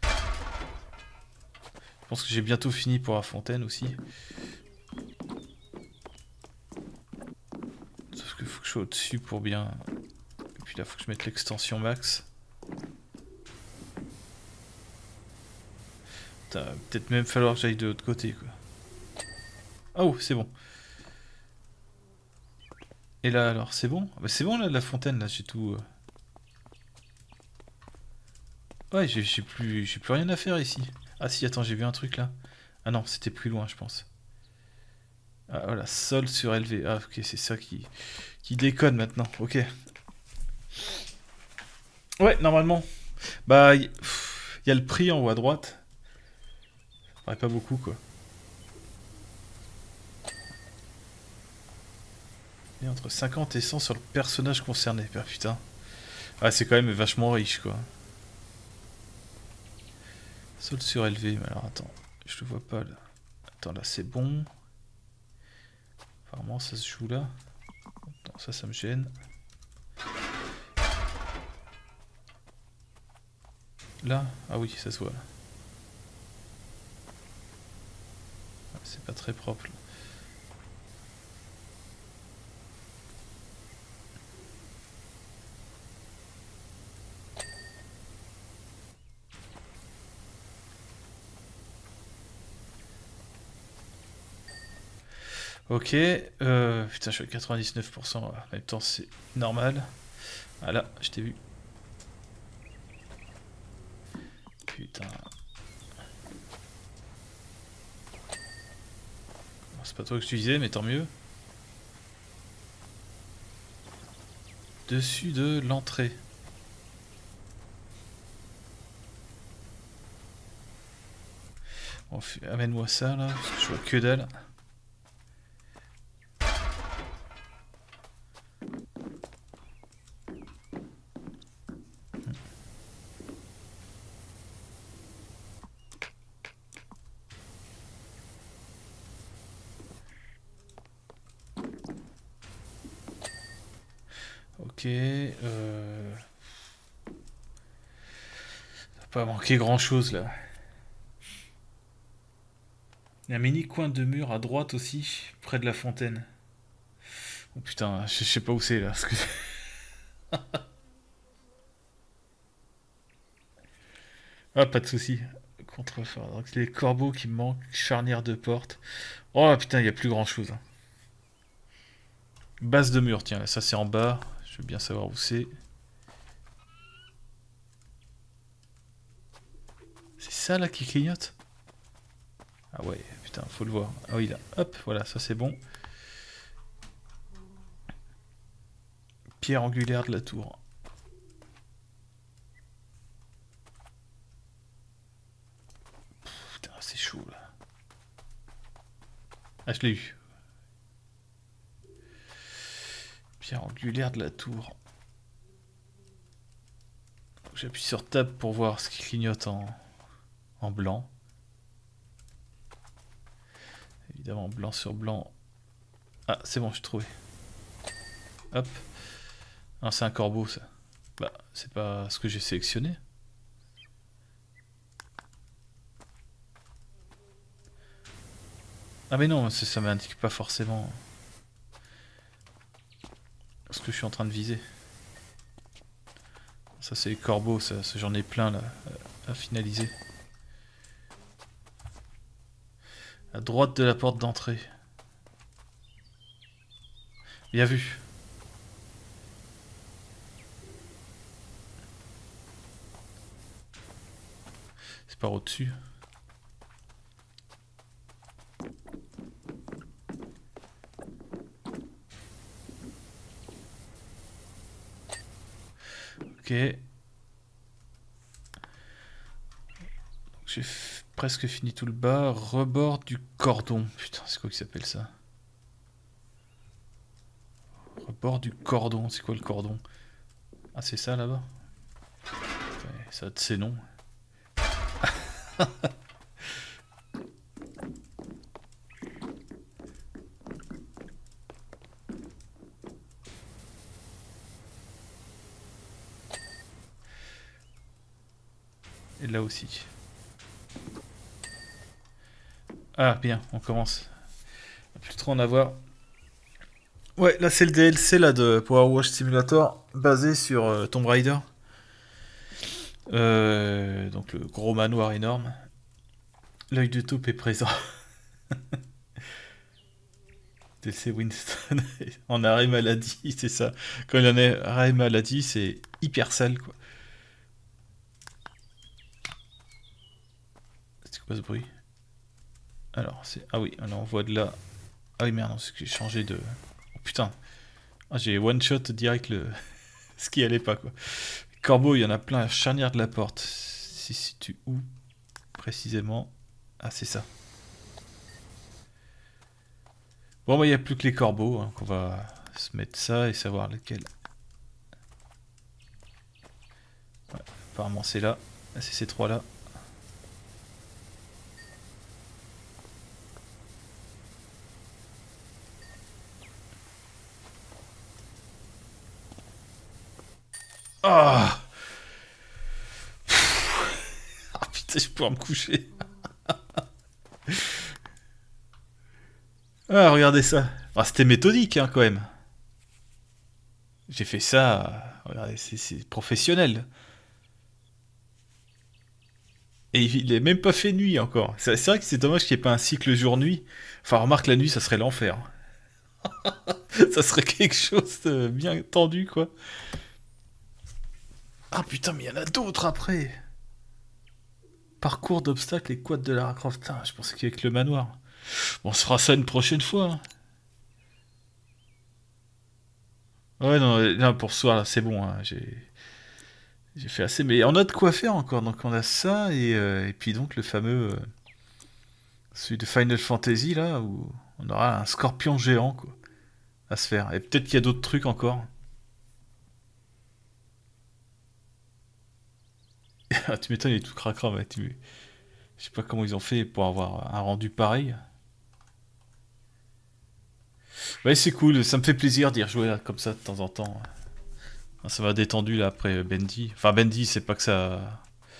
Je pense que j'ai bientôt fini pour la fontaine, aussi. Sauf qu'il faut que je sois au-dessus pour bien... Et puis là, faut que je mette l'extension max. Peut-être même falloir que j'aille de l'autre côté, quoi. Oh, c'est bon. Et là, alors, c'est bon? Bah, c'est bon, là, la fontaine, là, j'ai tout... euh. Ouais, j'ai plus, j'ai plus rien à faire, ici. Ah si, attends, j'ai vu un truc, là. Ah non, c'était plus loin, je pense. Ah, voilà, sol surélevé. Ah, ok, c'est ça qui, qui déconne, maintenant. Ok. Ouais, normalement. Bah, il y, y a le prix en haut à droite. Ça paraît pas beaucoup, quoi. Et entre cinquante et cent sur le personnage concerné. Ah, putain. Ah, c'est quand même vachement riche, quoi. Sol surélevé. Mais alors, attends. Je le vois pas, là. Attends, là, c'est bon. Apparemment, ça se joue là. Attends, ça, ça me gêne. Là? Ah oui, ça se voit. C'est pas très propre. Là. Ok, euh, putain, je suis à quatre-vingt-dix-neuf pour cent. En même temps, c'est normal. Voilà, je t'ai vu. Putain. C'est pas toi que je disais, mais tant mieux. Dessus de l'entrée. Bon, amène-moi ça là, parce que je vois que dalle. Ok, euh... ça va pas manquer grand chose là. Il y a un mini coin de mur à droite aussi, près de la fontaine. Oh putain, je sais pas où c'est là. Parce que... ah, pas de soucis. Contrefort. Donc les corbeaux qui me manquent, charnière de porte. Oh putain, il y a plus grand chose. Hein. Base de mur, tiens, ça c'est en bas. Je veux bien savoir où c'est. C'est ça là qui clignote? Ah ouais, putain, faut le voir. Ah oui, là, hop, voilà, ça c'est bon. Pierre angulaire de la tour. Putain, c'est chaud là. Ah, je l'ai eu. Pierre angulaire de la tour. J'appuie sur Tab pour voir ce qui clignote en, en blanc. Évidemment, blanc sur blanc. Ah, c'est bon, j'ai trouvé. Hop. Ah, c'est un corbeau, ça. Bah, c'est pas ce que j'ai sélectionné. Ah mais non, ça m'indique pas forcément ce que je suis en train de viser. Ça c'est les corbeaux, ça, ça j'en ai plein là à finaliser. À droite de la porte d'entrée. Bien vu. C'est par au-dessus. Ok. J'ai presque fini tout le bas. Rebord du cordon. Putain, c'est quoi qui s'appelle ça? Rebord du cordon. C'est quoi le cordon? Ah, c'est ça là-bas? Ça a de ses noms. Et là aussi. Ah, bien, on commence. On va plus trop en avoir. Ouais, là c'est le D L C là, de Power Wash Simulator, basé sur euh, Tomb Raider. Euh, donc le gros manoir énorme. L'œil de taupe est présent. D L C Winston en arrêt maladie, c'est ça. Quand il en est arrêt maladie, c'est hyper sale quoi. C'est quoi ce bruit? Alors, c'est... Ah oui, alors on voit de là... Ah oui, merde, c'est que j'ai changé de... Oh putain. Ah, j'ai one-shot direct le... ce qui allait pas, quoi. Corbeau, il y en a plein à charnière de la porte. Si situe où précisément? Ah, c'est ça. Bon, bah, il n'y a plus que les corbeaux. Hein, qu'on va se mettre ça et savoir lequel. Ouais, apparemment, c'est là. Ah, c'est ces trois-là. Ah oh ah putain, je pourrais me coucher. Ah, regardez ça. Ah, c'était méthodique, hein, quand même. J'ai fait ça... Regardez, c'est professionnel. Et il est même pas fait nuit, encore. C'est vrai que c'est dommage qu'il n'y ait pas un cycle jour-nuit. Enfin, remarque, la nuit, ça serait l'enfer. Ça serait quelque chose de bien tendu, quoi. Ah, putain, mais il y en a d'autres, après. Parcours d'obstacles et quad de Lara Croft. Putain, je pensais qu'il y avait que le manoir. Bon, on se fera ça une prochaine fois. Hein. Ouais, non, non, pour ce soir, là, c'est bon. Hein, j'ai... J'ai fait assez... Mais on a de quoi faire encore. Donc on a ça, et, euh, et puis donc le fameux... Euh, celui de Final Fantasy, là, où on aura un scorpion géant, quoi, à se faire. Et peut-être qu'il y a d'autres trucs encore. Ah, tu m'étonnes, il est tout cracra, ouais, tu... Je sais pas comment ils ont fait pour avoir un rendu pareil. Ouais, c'est cool, ça me fait plaisir d'y rejouer là, comme ça de temps en temps. Ça m'a détendu là après Bendy. Enfin, Bendy, c'est pas que ça.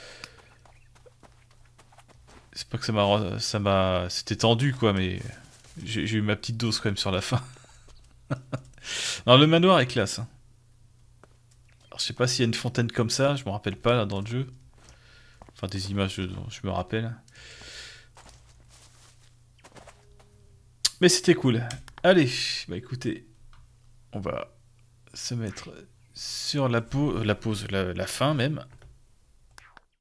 C'est pas que ça m'a. Ça m'a. C'était tendu quoi, mais j'ai eu ma petite dose quand même sur la fin. Non, le manoir est classe. Hein. Alors, je sais pas s'il y a une fontaine comme ça, je me rappelle pas là dans le jeu. Enfin, des images dont je me rappelle. Mais c'était cool. Allez, bah écoutez, On va se mettre sur la, pause, la pause, la, la fin même.